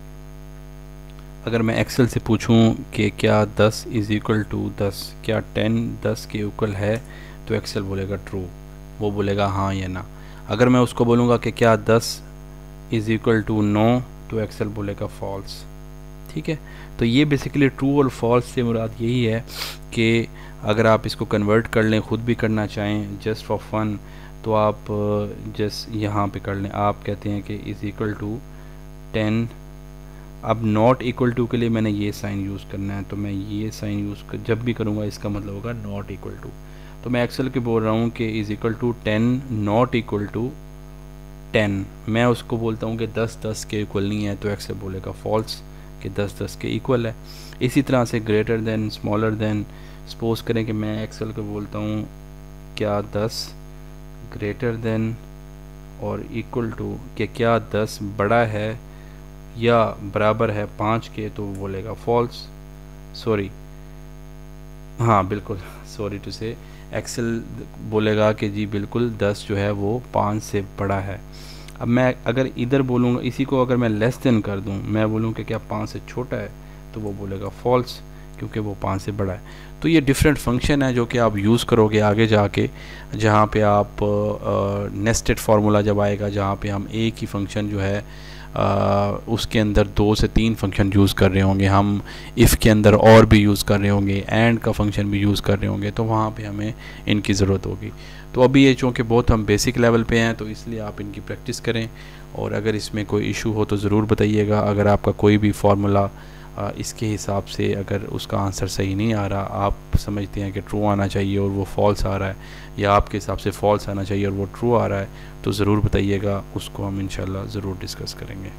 अगर मैं एक्सेल से पूछूं कि क्या दस इज़ इक्वल टू दस, क्या टेन दस के इक्वल है, तो एक्सेल बोलेगा ट्रू, वो बोलेगा हाँ या ना। अगर मैं उसको बोलूँगा कि क्या दस इज़ इक्वल टू नो, तो एक्सेल बोलेगा फॉल्स। ठीक है, तो ये बेसिकली ट्रू और फॉल्स से मुराद यही है कि अगर आप इसको कन्वर्ट कर लें, ख़ुद भी करना चाहें जस्ट फॉर फन, तो आप जस्ट यहाँ पे कर लें। आप कहते हैं कि इज़ इक्वल टू टेन, अब नॉट इक्वल टू के लिए मैंने ये साइन यूज़ करना है, तो मैं ये साइन यूज़ कर जब भी करूँगा इसका मतलब होगा नॉट इक्वल टू। तो मैं एक्सेल के बोल रहा हूँ कि is equal to ten not equal to ten, मैं उसको बोलता हूँ कि दस दस के इक्वल नहीं है, तो एक्सेल बोलेगा फॉल्स कि दस दस के इक्वल है। इसी तरह से greater than, smaller than, suppose करें कि मैं एक्सेल को बोलता हूँ क्या दस ग्रेटर देन और इक्वल टू कि क्या दस बड़ा है या बराबर है पाँच के, तो वो बोलेगा फॉल्स। सॉरी, हाँ बिल्कुल, सॉरी टू से, एक्सेल बोलेगा कि जी बिल्कुल दस जो है वो पाँच से बड़ा है। अब मैं अगर इधर बोलूँगा, इसी को अगर मैं लेस देन कर दूँ, मैं बोलूँ कि क्या पाँच से छोटा है, तो वो बोलेगा फॉल्स, क्योंकि वो पाँच से बड़ा है। तो ये डिफरेंट फंक्शन है जो कि आप यूज़ करोगे आगे जाके, जहाँ पे आप नेस्टेड फार्मूला जब आएगा, जहाँ पे हम एक ही फंक्शन जो है आ, उसके अंदर दो से तीन फंक्शन यूज़ कर रहे होंगे, हम इफ़ के अंदर और भी यूज़ कर रहे होंगे, एंड का फंक्शन भी यूज़ कर रहे होंगे, तो वहाँ पे हमें इनकी ज़रूरत होगी। तो अभी ये चूँकि बहुत हम बेसिक लेवल पे हैं, तो इसलिए आप इनकी प्रैक्टिस करें, और अगर इसमें कोई इशू हो तो ज़रूर बताइएगा। अगर आपका कोई भी फार्मूला इसके हिसाब से अगर उसका आंसर सही नहीं आ रहा, आप समझते हैं कि ट्रू आना चाहिए और वो फॉल्स आ रहा है, या आपके हिसाब से फॉल्स आना चाहिए और वो ट्रू आ रहा है, तो ज़रूर बताइएगा, उसको हम इंशाल्लाह ज़रूर डिस्कस करेंगे।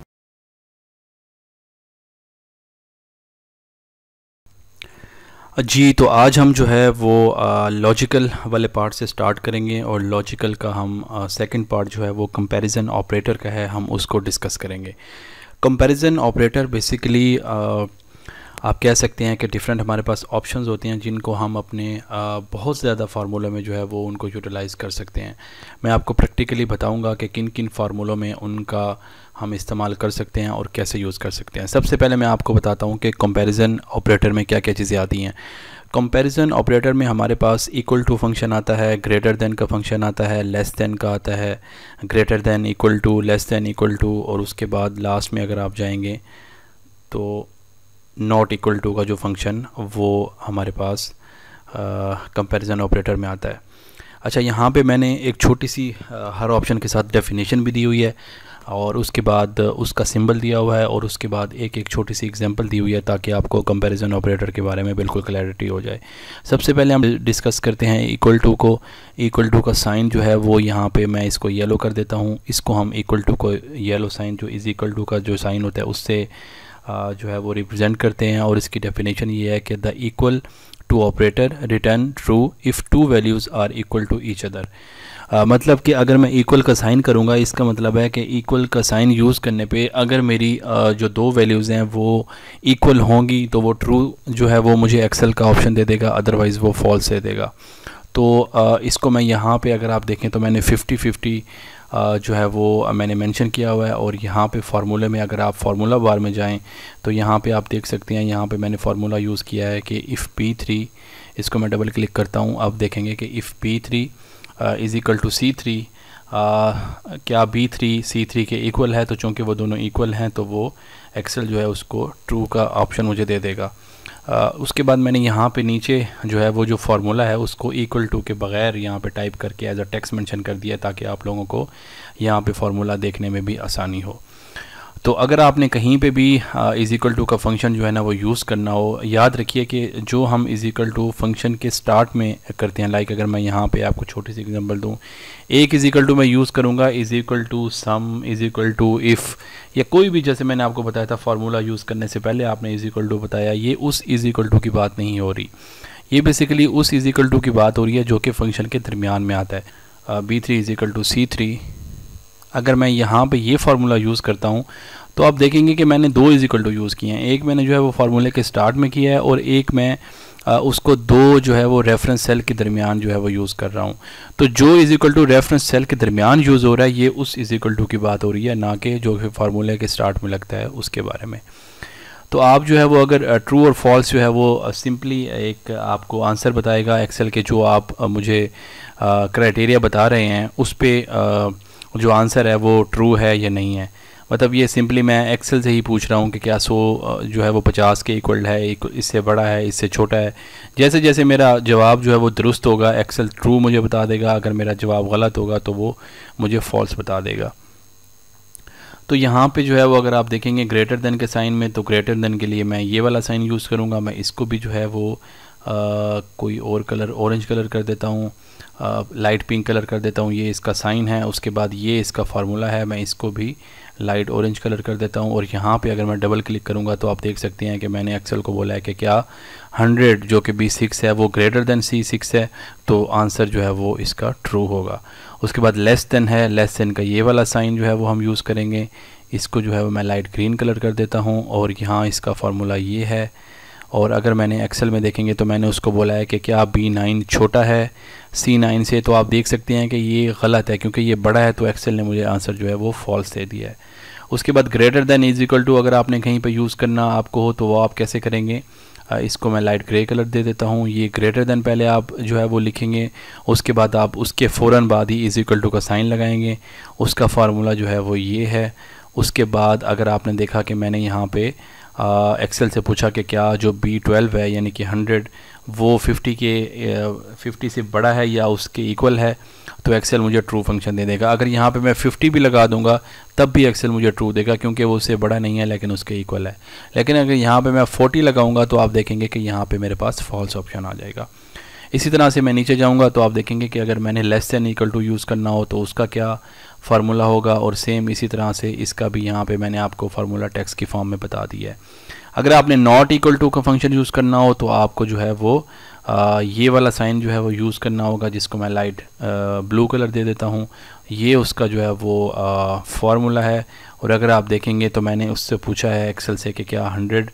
जी, तो आज हम जो है वो लॉजिकल वाले पार्ट से स्टार्ट करेंगे, और लॉजिकल का हम सेकंड पार्ट जो है वो कंपैरिजन ऑपरेटर का है, हम उसको डिस्कस करेंगे। कंपैरिजन ऑपरेटर बेसिकली आप कह सकते हैं कि डिफरेंट हमारे पास ऑप्शंस होते हैं जिनको हम अपने आ, बहुत ज़्यादा फार्मूलों में जो है वो उनको यूटिलाइज़ कर सकते हैं। मैं आपको प्रैक्टिकली बताऊंगा कि किन किन फार्मूलों में उनका हम इस्तेमाल कर सकते हैं और कैसे यूज़ कर सकते हैं। सबसे पहले मैं आपको बताता हूं कि कंपैरिजन ऑपरेटर में क्या क्या चीज़ें आती हैं। कंपैरिजन ऑपरेटर में हमारे पास इक्वल टू फंक्शन आता है, ग्रेटर देन का फंक्शन आता है, लेस देन का आता है, greater than, equal to, less than, equal to, और उसके बाद लास्ट में अगर आप जाएंगे तो नॉट इक्वल टू का जो फंक्शन वो हमारे पास कंपैरिजन ऑपरेटर में आता है। अच्छा, यहाँ पे मैंने एक छोटी सी आ, हर ऑप्शन के साथ डेफिनेशन भी दी हुई है, और उसके बाद उसका सिंबल दिया हुआ है, और उसके बाद एक एक छोटी सी एग्जांपल दी हुई है, ताकि आपको कंपैरिजन ऑपरेटर के बारे में बिल्कुल क्लैरिटी हो जाए। सबसे पहले हम डिस्कस करते हैं इक्वल टू को। इक्वल टू का साइन जो है वो यहाँ पे मैं इसको येलो कर देता हूँ, इसको हम इक्वल टू को येलो साइन जो इज़ इक्वल टू का जो साइन होता है उससे जो है वो रिप्रेजेंट करते हैं, और इसकी डेफिनेशन ये है कि the equal to operator return true if two values are equal to each other. मतलब कि अगर मैं इक्वल का साइन करूँगा, इसका मतलब है कि इक्वल का साइन यूज़ करने पे अगर मेरी uh, जो दो वैल्यूज़ हैं वो इक्वल होंगी तो वो ट्रू जो है वो मुझे एक्सेल का ऑप्शन दे देगा, अदरवाइज़ वो फॉल्स दे देगा। तो uh, इसको मैं यहाँ पे अगर आप देखें तो मैंने फिफ्टी फिफ्टी Uh, जो है वो मैंने मेंशन किया हुआ है, और यहाँ पे फार्मूले में अगर आप फार्मूला बार में जाएं तो यहाँ पे आप देख सकते हैं, यहाँ पे मैंने फार्मूला यूज़ किया है कि इफ़ पी थ्री, इसको मैं डबल क्लिक करता हूँ, आप देखेंगे कि if P three is equal to C three, क्या बी थ्री सी थ्री के इक्वल है, तो चूँकि वो दोनों इक्वल हैं तो वो एक्सेल जो है उसको ट्रू का ऑप्शन मुझे दे देगा। Uh, उसके बाद मैंने यहाँ पे नीचे जो है वो जो फार्मूला है उसको इक्वल टू के बगैर यहाँ पे टाइप करके एज अ टेक्स्ट मेंशन कर दिया, ताकि आप लोगों को यहाँ पे फार्मूला देखने में भी आसानी हो। तो अगर आपने कहीं पे भी इज़ इक्वल टू का फंक्शन जो है ना वो यूज़ करना हो, याद रखिए कि जो हम इज़ इक्वल टू फंक्शन के स्टार्ट में करते हैं, लाइक अगर मैं यहाँ पे आपको छोटी सी एग्जांपल दूँ, एक इज़ इक्वल टू मैं यूज़ करूँगा is equal to sum, is equal to if, या कोई भी, जैसे मैंने आपको बताया था फार्मूला यूज़ करने से पहले आपने इज़ इक्वल टू बताया, ये उस इज़ इक्वल टू की बात नहीं हो रही, ये बेसिकली उस इज़ इक्वल टू की बात हो रही है जो कि फंक्शन के दरमियान में आता है। B three is equal to C three, अगर मैं यहाँ पे ये फार्मूला यूज़ करता हूँ तो आप देखेंगे कि मैंने दो इज इक्वल टू यूज़ किए हैं, एक मैंने जो है वो फार्मूले के स्टार्ट में किया है, और एक मैं आ, उसको दो जो है वो रेफरेंस सेल के दरमियान जो है वो यूज़ कर रहा हूँ। तो जो is equal to reference cell के दरमियान यूज़ हो रहा है, ये उस इज इक्वल टू की बात हो रही है, ना कि जो फार्मूले के स्टार्ट में लगता है उसके बारे में। तो आप जो है वो अगर ट्रू और फॉल्स जो है वो सिंपली एक आपको आंसर बताएगा एक्सेल के, जो आप मुझे क्राइटेरिया बता रहे हैं उस पर जो आंसर है वो ट्रू है या नहीं है। मतलब ये सिंपली मैं एक्सेल से ही पूछ रहा हूँ कि क्या सौ जो है वो पचास के इक्वल है, इससे बड़ा है, इससे छोटा है। जैसे जैसे मेरा जवाब जो है वो दुरुस्त होगा एक्सेल ट्रू मुझे बता देगा, अगर मेरा जवाब गलत होगा तो वो मुझे फॉल्स बता देगा। तो यहाँ पे जो है वो अगर आप देखेंगे ग्रेटर देन के साइन में, तो ग्रेटर देन के लिए मैं ये वाला साइन यूज़ करूँगा, मैं इसको भी जो है वो आ, कोई और कलर ऑरेंज कलर कर देता हूँ, लाइट पिंक कलर कर देता हूँ, ये इसका साइन है। उसके बाद ये इसका फार्मूला है, मैं इसको भी लाइट ऑरेंज कलर कर देता हूँ। और यहाँ पे अगर मैं डबल क्लिक करूँगा तो आप देख सकते हैं कि मैंने एक्सेल को बोला है कि क्या हंड्रेड जो कि बी सिक्स है वो ग्रेटर देन सी सिक्स है, तो आंसर जो है वो इसका ट्रू होगा। उसके बाद लेस देन है, लेस देन का ये वाला साइन जो है वो हम यूज़ करेंगे, इसको जो है वो मैं लाइट ग्रीन कलर कर देता हूँ, और यहाँ इसका फार्मूला ये है। और अगर मैंने एक्सेल में देखेंगे तो मैंने उसको बोला है कि क्या बी नाइन छोटा है सी नाइन से, तो आप देख सकते हैं कि ये गलत है क्योंकि ये बड़ा है, तो एक्सेल ने मुझे आंसर जो है वो फॉल्स दे दिया है। उसके बाद greater than is equal to अगर आपने कहीं पे यूज़ करना आपको हो तो वो आप कैसे करेंगे, इसको मैं लाइट ग्रे कलर दे देता हूँ। ये ग्रेटर देन पहले आप जो है वो लिखेंगे, उसके बाद आप उसके फ़ौरन बाद ही इज इक्वल टू का साइन लगाएंगे, उसका फार्मूला जो है वो ये है। उसके बाद अगर आपने देखा कि मैंने यहाँ पे एक्सेल से पूछा कि क्या जो बी ट्वेल्व है यानी कि हंड्रेड वो फिफ्टी के फिफ्टी से बड़ा है या उसके इक्वल है, तो एक्सेल मुझे ट्रू फंक्शन दे देगा। अगर यहाँ पे मैं फिफ्टी भी लगा दूंगा तब भी एक्सेल मुझे ट्रू देगा क्योंकि वो उससे बड़ा नहीं है लेकिन उसके इक्वल है। लेकिन अगर यहाँ पे मैं फोर्टी लगाऊंगा तो आप देखेंगे कि यहाँ पे मेरे पास फॉल्स ऑप्शन आ जाएगा। इसी तरह से मैं नीचे जाऊंगा तो आप देखेंगे कि अगर मैंने less than equal to use करना हो तो उसका क्या फार्मूला होगा, और सेम इसी तरह से इसका भी यहाँ पे मैंने आपको फार्मूला टेक्स्ट की फॉर्म में बता दिया है। अगर आपने नॉट इक्वल टू का फंक्शन यूज़ करना हो तो आपको जो है वो आ, ये वाला साइन जो है वो यूज़ करना होगा, जिसको मैं लाइट ब्लू कलर दे देता हूँ। ये उसका जो है वो फार्मूला है। और अगर आप देखेंगे तो मैंने उससे पूछा है एक्सेल से कि क्या hundred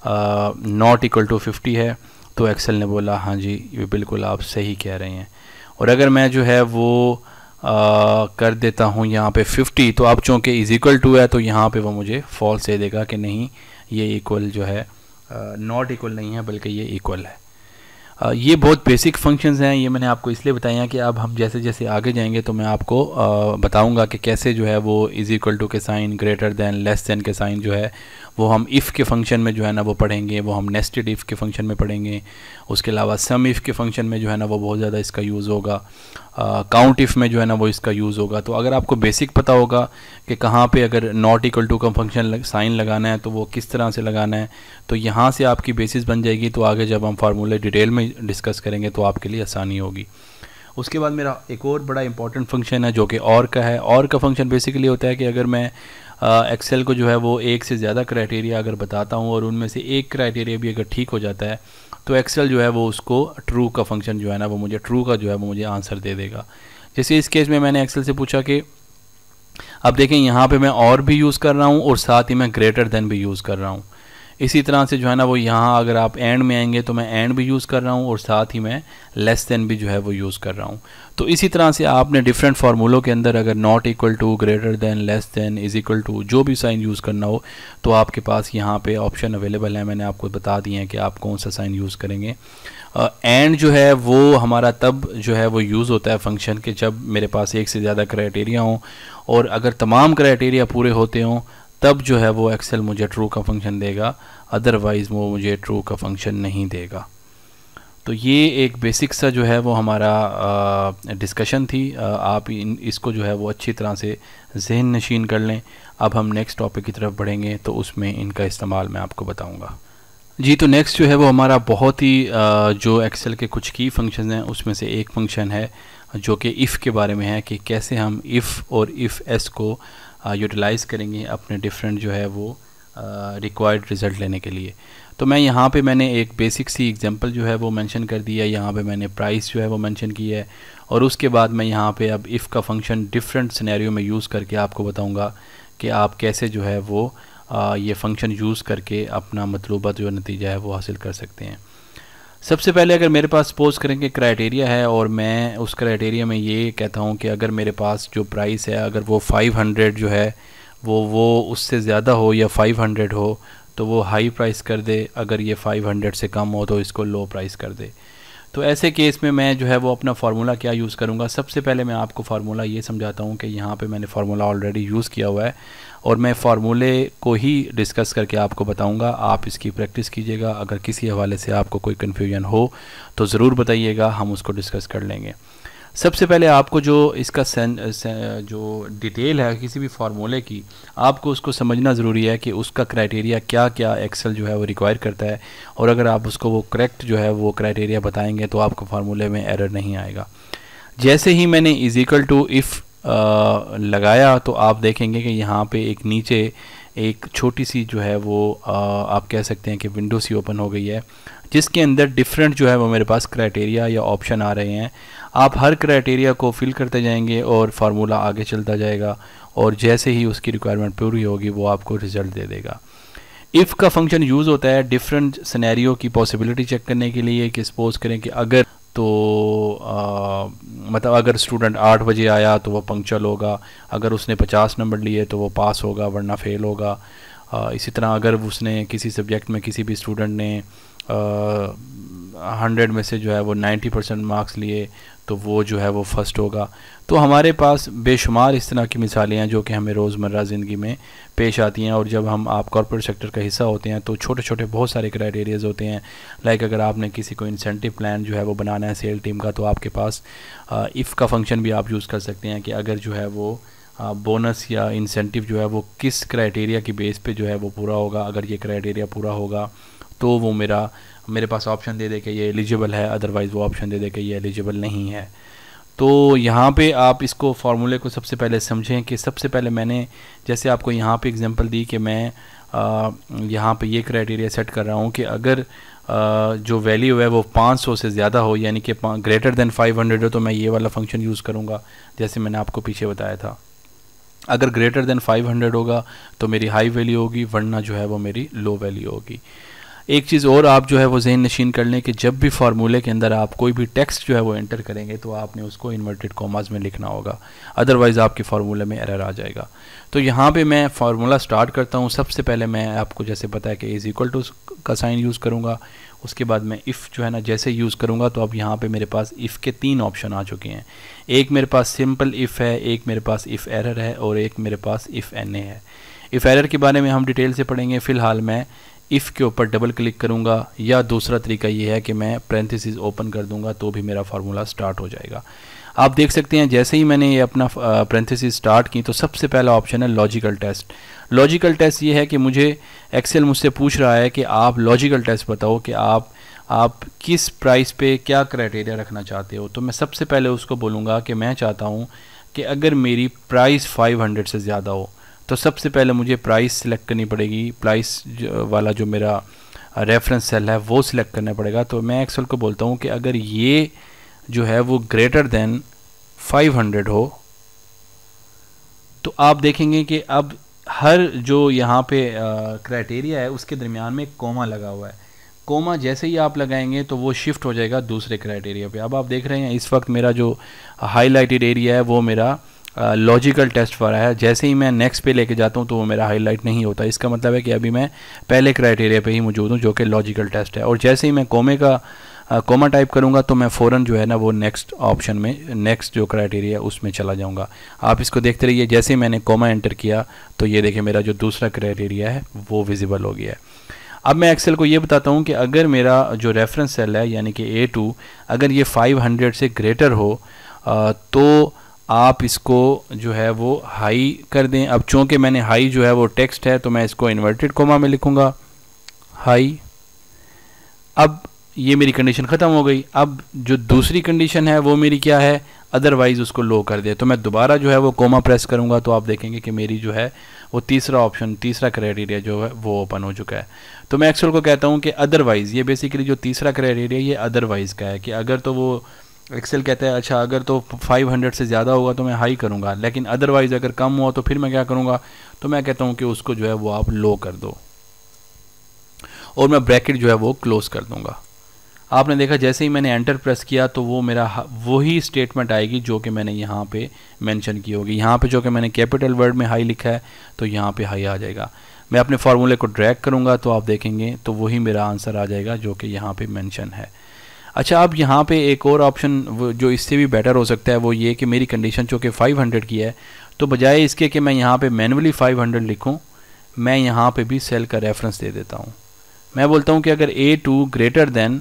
not equal to fifty है, तो एक्सेल ने बोला हाँ जी ये बिल्कुल आप सही कह रहे हैं। और अगर मैं जो है वो आ, कर देता हूँ यहाँ पे फिफ्टी, तो अब चूँकि इज इक्वल टू है तो यहाँ पे वो मुझे फॉल्स दे देगा कि नहीं ये इक्वल जो है नॉट इक्वल नहीं है बल्कि ये इक्वल है। आ, ये बहुत बेसिक फंक्शंस हैं, ये मैंने आपको इसलिए बताया हैं कि अब हम जैसे जैसे आगे जाएंगे तो मैं आपको आ, बताऊंगा कि कैसे जो है वो इज इक्वल टू के sign, greater than, less than के साइन जो है वो हम इफ़ के फंक्शन में जो है ना वो पढ़ेंगे, वो हम नेस्टेड इफ़ के फंक्शन में पढ़ेंगे। उसके अलावा सम इफ़ के फंक्शन में जो है ना वो बहुत ज़्यादा इसका यूज़ होगा, काउंट इफ़ में जो है ना वो इसका यूज़ होगा। तो अगर आपको बेसिक पता होगा कि कहाँ पे अगर नॉट इक्वल टू का फंक्शन लग, साइन लगाना है तो वो किस तरह से लगाना है, तो यहाँ से आपकी बेसिस बन जाएगी। तो आगे जब हम फार्मूले डिटेल में डिस्कस करेंगे तो आपके लिए आसानी होगी। उसके बाद मेरा एक और बड़ा इंपॉर्टेंट फंक्शन है जो कि और का है। और का फंक्शन बेसिकली होता है कि अगर मैं एक्सेल को जो है वो एक से ज़्यादा क्राइटेरिया अगर बताता हूँ और उनमें से एक क्राइटेरिया भी अगर ठीक हो जाता है तो एक्सेल जो है वो उसको ट्रू का फंक्शन जो है ना वो मुझे ट्रू का जो है वो मुझे आंसर दे देगा। जैसे इस केस में मैंने एक्सेल से पूछा कि अब देखें यहाँ पे मैं और भी यूज़ कर रहा हूँ और साथ ही मैं ग्रेटर देन भी यूज़ कर रहा हूँ। इसी तरह से जो है ना वो यहाँ अगर आप एंड में आएंगे तो मैं एंड भी यूज़ कर रहा हूँ और साथ ही मैं लेस देन भी जो है वो यूज़ कर रहा हूँ। तो इसी तरह से आपने डिफरेंट फार्मूलों के अंदर अगर not equal to, greater than, less than, is equal to जो भी साइन यूज़ करना हो तो आपके पास यहाँ पे ऑप्शन अवेलेबल है। मैंने आपको बता दिए हैं कि आप कौन सा साइन यूज़ करेंगे। एंड uh, जो है वो हमारा तब जो है वो यूज़ होता है फंक्शन के जब मेरे पास एक से ज़्यादा क्राइटेरिया हों, और अगर तमाम क्राइटेरिया पूरे होते हों तब जो है वो एक्सेल मुझे ट्रू का फंक्शन देगा, अदरवाइज़ वो मुझे ट्रू का फंक्शन नहीं देगा। तो ये एक बेसिक सा जो है वो हमारा डिस्कशन थी। आ, आप इन इसको जो है वो अच्छी तरह से जहन नशीन कर लें। अब हम नेक्स्ट टॉपिक की तरफ बढ़ेंगे तो उसमें इनका इस्तेमाल मैं आपको बताऊंगा। जी, तो नेक्स्ट जो है वो हमारा बहुत ही आ, जो एक्सेल के कुछ की फंक्शन हैं उसमें से एक फंक्शन है जो कि इफ़ के बारे में है कि कैसे हम इफ़ और इफ़ एस को यूटिलाइज़ करेंगे अपने डिफरेंट जो है वो रिक्वायर्ड रिज़ल्ट लेने के लिए। तो मैं यहाँ पे मैंने एक बेसिक सी एग्जांपल जो है वो मेंशन कर दिया है। यहाँ पे मैंने प्राइस जो है वो मेंशन की है और उसके बाद मैं यहाँ पे अब इफ़ का फंक्शन डिफरेंट सिनेरियो में यूज़ करके आपको बताऊँगा कि आप कैसे जो है वो आ, ये फंक्शन यूज़ करके अपना मतलूबा जो नतीजा है वो हासिल कर सकते हैं। सबसे पहले अगर मेरे पास सपोज करें कि क्राइटेरिया है और मैं उस क्राइटेरिया में ये कहता हूँ कि अगर मेरे पास जो प्राइस है अगर वो फाइव हंड्रेड जो है वो वो उससे ज़्यादा हो या फाइव हंड्रेड हो तो वो हाई प्राइस कर दे, अगर ये फाइव हंड्रेड से कम हो तो इसको लो प्राइस कर दे। तो ऐसे केस में मैं जो है वो अपना फार्मूला क्या यूज़ करूँगा। सबसे पहले मैं आपको फार्मूला ये समझाता हूँ कि यहाँ पे मैंने फार्मूला ऑलरेडी यूज़ किया हुआ है और मैं फार्मूले को ही डिस्कस करके आपको बताऊँगा। आप इसकी प्रैक्टिस कीजिएगा। अगर किसी हवाले से आपको कोई कन्फ्यूजन हो तो ज़रूर बताइएगा, हम उसको डिस्कस कर लेंगे। सबसे पहले आपको जो इसका सेन, से, जो डिटेल है किसी भी फार्मूले की, आपको उसको समझना ज़रूरी है कि उसका क्राइटेरिया क्या क्या एक्सेल जो है वो रिक्वायर करता है, और अगर आप उसको वो करेक्ट जो है वो क्राइटेरिया बताएंगे तो आपको फार्मूले में एरर नहीं आएगा। जैसे ही मैंने इज इक्वल टू इफ़ लगाया तो आप देखेंगे कि यहाँ पे एक नीचे एक छोटी सी जो है वो आ, आप कह सकते हैं कि विंडो सी ओपन हो गई है जिसके अंदर डिफरेंट जो है वो मेरे पास क्राइटेरिया या ऑप्शन आ रहे हैं। आप हर क्राइटेरिया को फिल करते जाएंगे और फार्मूला आगे चलता जाएगा और जैसे ही उसकी रिक्वायरमेंट पूरी होगी वो आपको रिज़ल्ट दे देगा। इफ़ का फंक्शन यूज़ होता है डिफरेंट सिनेरियो की पॉसिबिलिटी चेक करने के लिए कि सपोज करें कि अगर तो आ, मतलब अगर स्टूडेंट आठ बजे आया तो वो पंक्चुअल होगा, अगर उसने पचास नंबर लिए तो वो पास होगा वरना फेल होगा। आ, इसी तरह अगर उसने किसी सब्जेक्ट में किसी भी स्टूडेंट ने हंड्रेड में से जो है वो नाइन्टी परसेंट मार्क्स लिए तो वो जो है वो फर्स्ट होगा। तो हमारे पास बेशुमार इस तरह की मिसालें हैं जो कि हमें रोज़मर्रा ज़िंदगी में पेश आती हैं। और जब हम आप कॉर्पोरेट सेक्टर का हिस्सा होते हैं तो छोटे छोटे बहुत सारे क्राइटेरियाज़ होते हैं। लाइक अगर आपने किसी को इंसेंटिव प्लान जो है वो बनाना है सेल टीम का, तो आपके पास इफ़ का फंक्शन भी आप यूज़ कर सकते हैं कि अगर जो है वो बोनस या इंसेंटिव जो है वो किस क्राइटेरिया की बेस पे जो है वो पूरा होगा, अगर ये क्राइटेरिया पूरा होगा तो वो मेरा मेरे पास ऑप्शन दे दे कि ये एलिजिबल है, अदरवाइज़ वो ऑप्शन दे दे कि ये एलिजिबल नहीं है। तो यहाँ पे आप इसको फार्मूले को सबसे पहले समझें कि सबसे पहले मैंने जैसे आपको यहाँ पे एग्जांपल दी कि मैं यहाँ पे ये क्राइटेरिया सेट कर रहा हूँ कि अगर आ, जो वैल्यू है वो पाँच सौ से ज़्यादा हो, यानी कि ग्रेटर दैन फाइव हंड्रेड हो, तो मैं ये वाला फंक्शन यूज़ करूँगा जैसे मैंने आपको पीछे बताया था। अगर ग्रेटर दैन फाइव हंड्रेड होगा तो मेरी हाई वैल्यू होगी, वरना जो है वो मेरी लो वैल्यू होगी। एक चीज़ और आप जो है वो ज़हन नशीन कर लें कि जब भी फार्मूले के अंदर आप कोई भी टेक्स्ट जो है वो एंटर करेंगे तो आपने उसको इन्वर्टेड कॉमास में लिखना होगा, अदरवाइज़ आपके फार्मूले में एरर आ जाएगा। तो यहाँ पे मैं फार्मूला स्टार्ट करता हूँ। सबसे पहले मैं आपको जैसे पता है कि इज़ इक्वल टू का साइन यूज़ करूँगा, उसके बाद मैं इफ़ जो है ना जैसे यूज़ करूँगा तो अब यहाँ पे मेरे पास इफ़ के तीन ऑप्शन आ चुके हैं। एक मेरे पास सिंपल इफ़ है, एक मेरे पास इफ़ एरर है और एक मेरे पास इफ़ एन ए है। इफ़ एरर के बारे में हम डिटेल से पढ़ेंगे। फ़िलहाल मैं इफ़ के ऊपर डबल क्लिक करूँगा, या दूसरा तरीका ये है कि मैं पैरेंथेसिस ओपन कर दूँगा तो भी मेरा फार्मूला स्टार्ट हो जाएगा। आप देख सकते हैं जैसे ही मैंने ये अपना पैरेंथेसिस स्टार्ट की तो सबसे पहला ऑप्शन है लॉजिकल टेस्ट। लॉजिकल टेस्ट ये है कि मुझे एक्सेल मुझसे पूछ रहा है कि आप लॉजिकल टेस्ट बताओ कि आप आप किस प्राइस पे क्या क्राइटेरिया रखना चाहते हो। तो मैं सबसे पहले उसको बोलूँगा कि मैं चाहता हूँ कि अगर मेरी प्राइस फाइव हंड्रेड से ज़्यादा हो तो सबसे पहले मुझे प्राइस सिलेक्ट करनी पड़ेगी। प्राइस वाला जो मेरा रेफरेंस सेल है वो सिलेक्ट करना पड़ेगा। तो मैं एक्सेल को बोलता हूँ कि अगर ये जो है वो ग्रेटर देन फाइव हंड्रेड हो तो आप देखेंगे कि अब हर जो यहाँ पे क्राइटेरिया है उसके दरमियान में कोमा लगा हुआ है। कोमा जैसे ही आप लगाएंगे तो वो शिफ्ट हो जाएगा दूसरे क्राइटेरिया पे। अब आप देख रहे हैं इस वक्त मेरा जो हाईलाइटेड एरिया है वो मेरा लॉजिकल टेस्ट वाला है। जैसे ही मैं नेक्स्ट पे लेके जाता हूँ तो वो मेरा हाईलाइट नहीं होता। इसका मतलब है कि अभी मैं पहले क्राइटेरिया पे ही मौजूद हूँ जो कि लॉजिकल टेस्ट है। और जैसे ही मैं कोमे का कोमा टाइप करूँगा तो मैं फ़ौरन जो है ना वो नेक्स्ट ऑप्शन में नेक्स्ट जो क्राइटेरिया उसमें चला जाऊँगा। आप इसको देखते रहिए। जैसे ही मैंने कोमा एंटर किया तो ये देखिए मेरा जो दूसरा क्राइटेरिया है वो विजिबल हो गया है। अब मैं एक्सेल को ये बताता हूँ कि अगर मेरा जो रेफरेंस सेल है यानी कि ए टू अगर ये फाइव हंड्रेड से ग्रेटर हो तो आप इसको जो है वो हाई कर दें। अब चूँकि मैंने हाई जो है वो टेक्स्ट है तो मैं इसको इन्वर्टेड कोमा में लिखूँगा हाई। अब ये मेरी कंडीशन ख़त्म हो गई। अब जो दूसरी कंडीशन है वो मेरी क्या है, अदरवाइज़ उसको लो कर दे। तो मैं दोबारा जो है वो कोमा प्रेस करूँगा तो आप देखेंगे कि मेरी जो है वो तीसरा ऑप्शन तीसरा क्राइटेरिया जो है वो ओपन हो चुका है। तो मैं एक्सेल को कहता हूँ कि अदरवाइज़, ये बेसिकली जो तीसरा क्राइटेरिया ये अदरवाइज़ का है कि अगर तो वो एक्सेल कहता है अच्छा अगर तो फाइव हंड्रेड से ज़्यादा होगा तो मैं हाई करूँगा, लेकिन अदरवाइज़ अगर कम हुआ तो फिर मैं क्या करूँगा, तो मैं कहता हूँ कि उसको जो है वो आप लो कर दो और मैं ब्रैकेट जो है वो क्लोज़ कर दूँगा। आपने देखा जैसे ही मैंने एंटर प्रेस किया तो वो मेरा वही स्टेटमेंट आएगी जो कि मैंने यहाँ पे मेंशन की होगी। यहाँ पे जो कि मैंने कैपिटल वर्ड में हाई लिखा है तो यहाँ पे हाई आ जाएगा। मैं अपने फार्मूले को ड्रैग करूँगा तो आप देखेंगे तो वही मेरा आंसर आ जाएगा जो कि यहाँ पे मेंशन है। अच्छा, अब यहाँ पे एक और ऑप्शन जो इससे भी बेटर हो सकता है वो ये कि मेरी कंडीशन जो कि फाइव हंड्रेड की है तो बजाय इसके कि मैं यहाँ पे मैनुअली फाइव हंड्रेड लिखूँ, मैं यहाँ पे भी सेल का रेफरेंस दे देता हूँ। मैं बोलता हूँ कि अगर A two greater than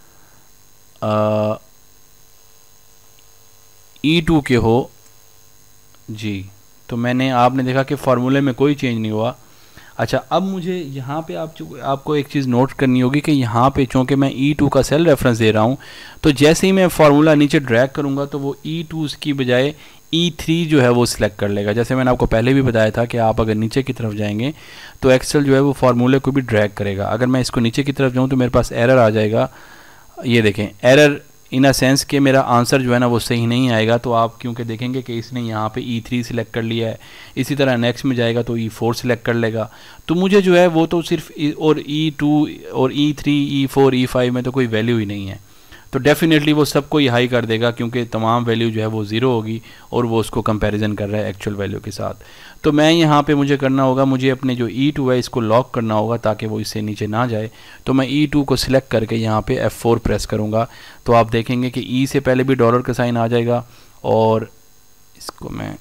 E two के हो जी, तो मैंने आपने देखा कि फार्मूले में कोई चेंज नहीं हुआ। अच्छा, अब मुझे यहाँ पे आप आपको एक चीज़ नोट करनी होगी कि यहाँ पे चूँकि मैं ई टू का सेल रेफरेंस दे रहा हूँ तो जैसे ही मैं फार्मूला नीचे ड्रैग करूँगा तो वो ई टू की बजाय ई थ्री जो है वो सिलेक्ट कर लेगा। जैसे मैंने आपको पहले भी बताया था कि आप अगर नीचे की तरफ जाएंगे तो एक्सेल जो है वो फार्मूले को भी ड्रैग करेगा। अगर मैं इसको नीचे की तरफ जाऊँ तो मेरे पास एरर आ जाएगा। ये देखें एरर इन अ सेंस कि मेरा आंसर जो है ना वो सही नहीं आएगा। तो आप क्योंकि देखेंगे कि इसने यहाँ पे ई थ्री सिलेक्ट कर लिया है, इसी तरह नेक्स्ट में जाएगा तो ई फोर सिलेक्ट कर लेगा। तो मुझे जो है वो तो सिर्फ और ई टू और E three E four E five में तो कोई वैल्यू ही नहीं है, तो डेफिनेटली वो सबको ही हाई कर देगा क्योंकि तमाम वैल्यू जो है वो ज़ीरो होगी और वो उसको कंपैरिजन कर रहा है एक्चुअल वैल्यू के साथ। तो मैं यहाँ पे मुझे करना होगा, मुझे अपने जो ई टू है इसको लॉक करना होगा ताकि वो इससे नीचे ना जाए। तो मैं ई टू को सिलेक्ट करके यहाँ पे एफ़ फोर प्रेस करूँगा तो आप देखेंगे कि ई से पहले भी डॉलर का साइन आ जाएगा और इसको मैं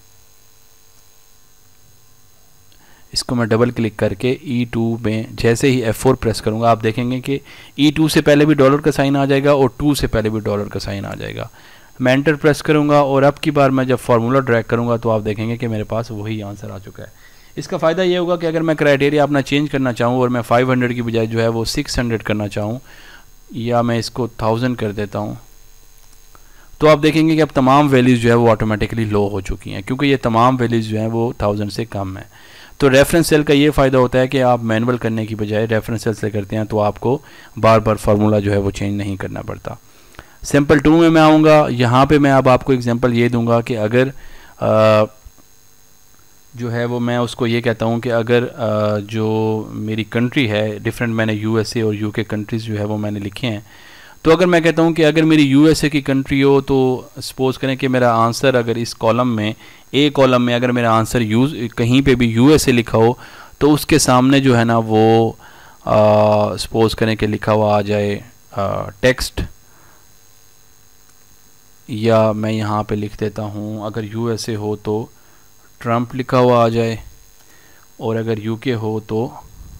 इसको मैं डबल क्लिक करके ई टू में जैसे ही एफ़ फोर प्रेस करूँगा आप देखेंगे कि ई टू से पहले भी डॉलर का साइन आ जाएगा और टू से पहले भी डॉलर का साइन आ जाएगा। मैं एंटर प्रेस करूँगा और अब की बार मैं जब फार्मूला ड्रैग करूँगा तो आप देखेंगे कि मेरे पास वही आंसर आ चुका है। इसका फ़ायदा ये होगा कि अगर मैं क्राइटेरिया अपना चेंज करना चाहूँ और मैं फाइव हंड्रेड की बजाय जो है वो सिक्स हंड्रेड करना चाहूँ या मैं इसको थाउजेंड कर देता हूँ तो आप देखेंगे कि अब तमाम वैल्यूज़ जो है वो ऑटोमेटिकली लो हो चुकी हैं क्योंकि ये तमाम वैल्यूज़ जो हैं वो थाउजेंड से कम है। तो रेफरेंस सेल का ये फ़ायदा होता है कि आप मैनुअल करने की बजाय रेफरेंस सेल से करते हैं तो आपको बार बार फार्मूला जो है वो चेंज नहीं करना पड़ता। सैम्पल टू में मैं आऊँगा, यहाँ पे मैं अब आपको एग्जांपल ये दूंगा कि अगर आ, जो है वो मैं उसको ये कहता हूँ कि अगर आ, जो मेरी कंट्री है डिफरेंट, मैंने यूएसए और यूके कंट्रीज़ जो है वो मैंने लिखे हैं। तो अगर मैं कहता हूँ कि अगर मेरी यूएसए की कंट्री हो तो सपोज़ करें कि मेरा आंसर अगर इस कॉलम में ए कॉलम में अगर मेरा आंसर यूज़ कहीं पे भी यूएसए लिखा हो तो उसके सामने जो है ना वो सपोज़ करें कि लिखा हुआ आ जाए टेक्स्ट, या मैं यहाँ पे लिख देता हूँ अगर यूएसए हो तो ट्रम्प लिखा हुआ आ जाए और अगर यूके हो तो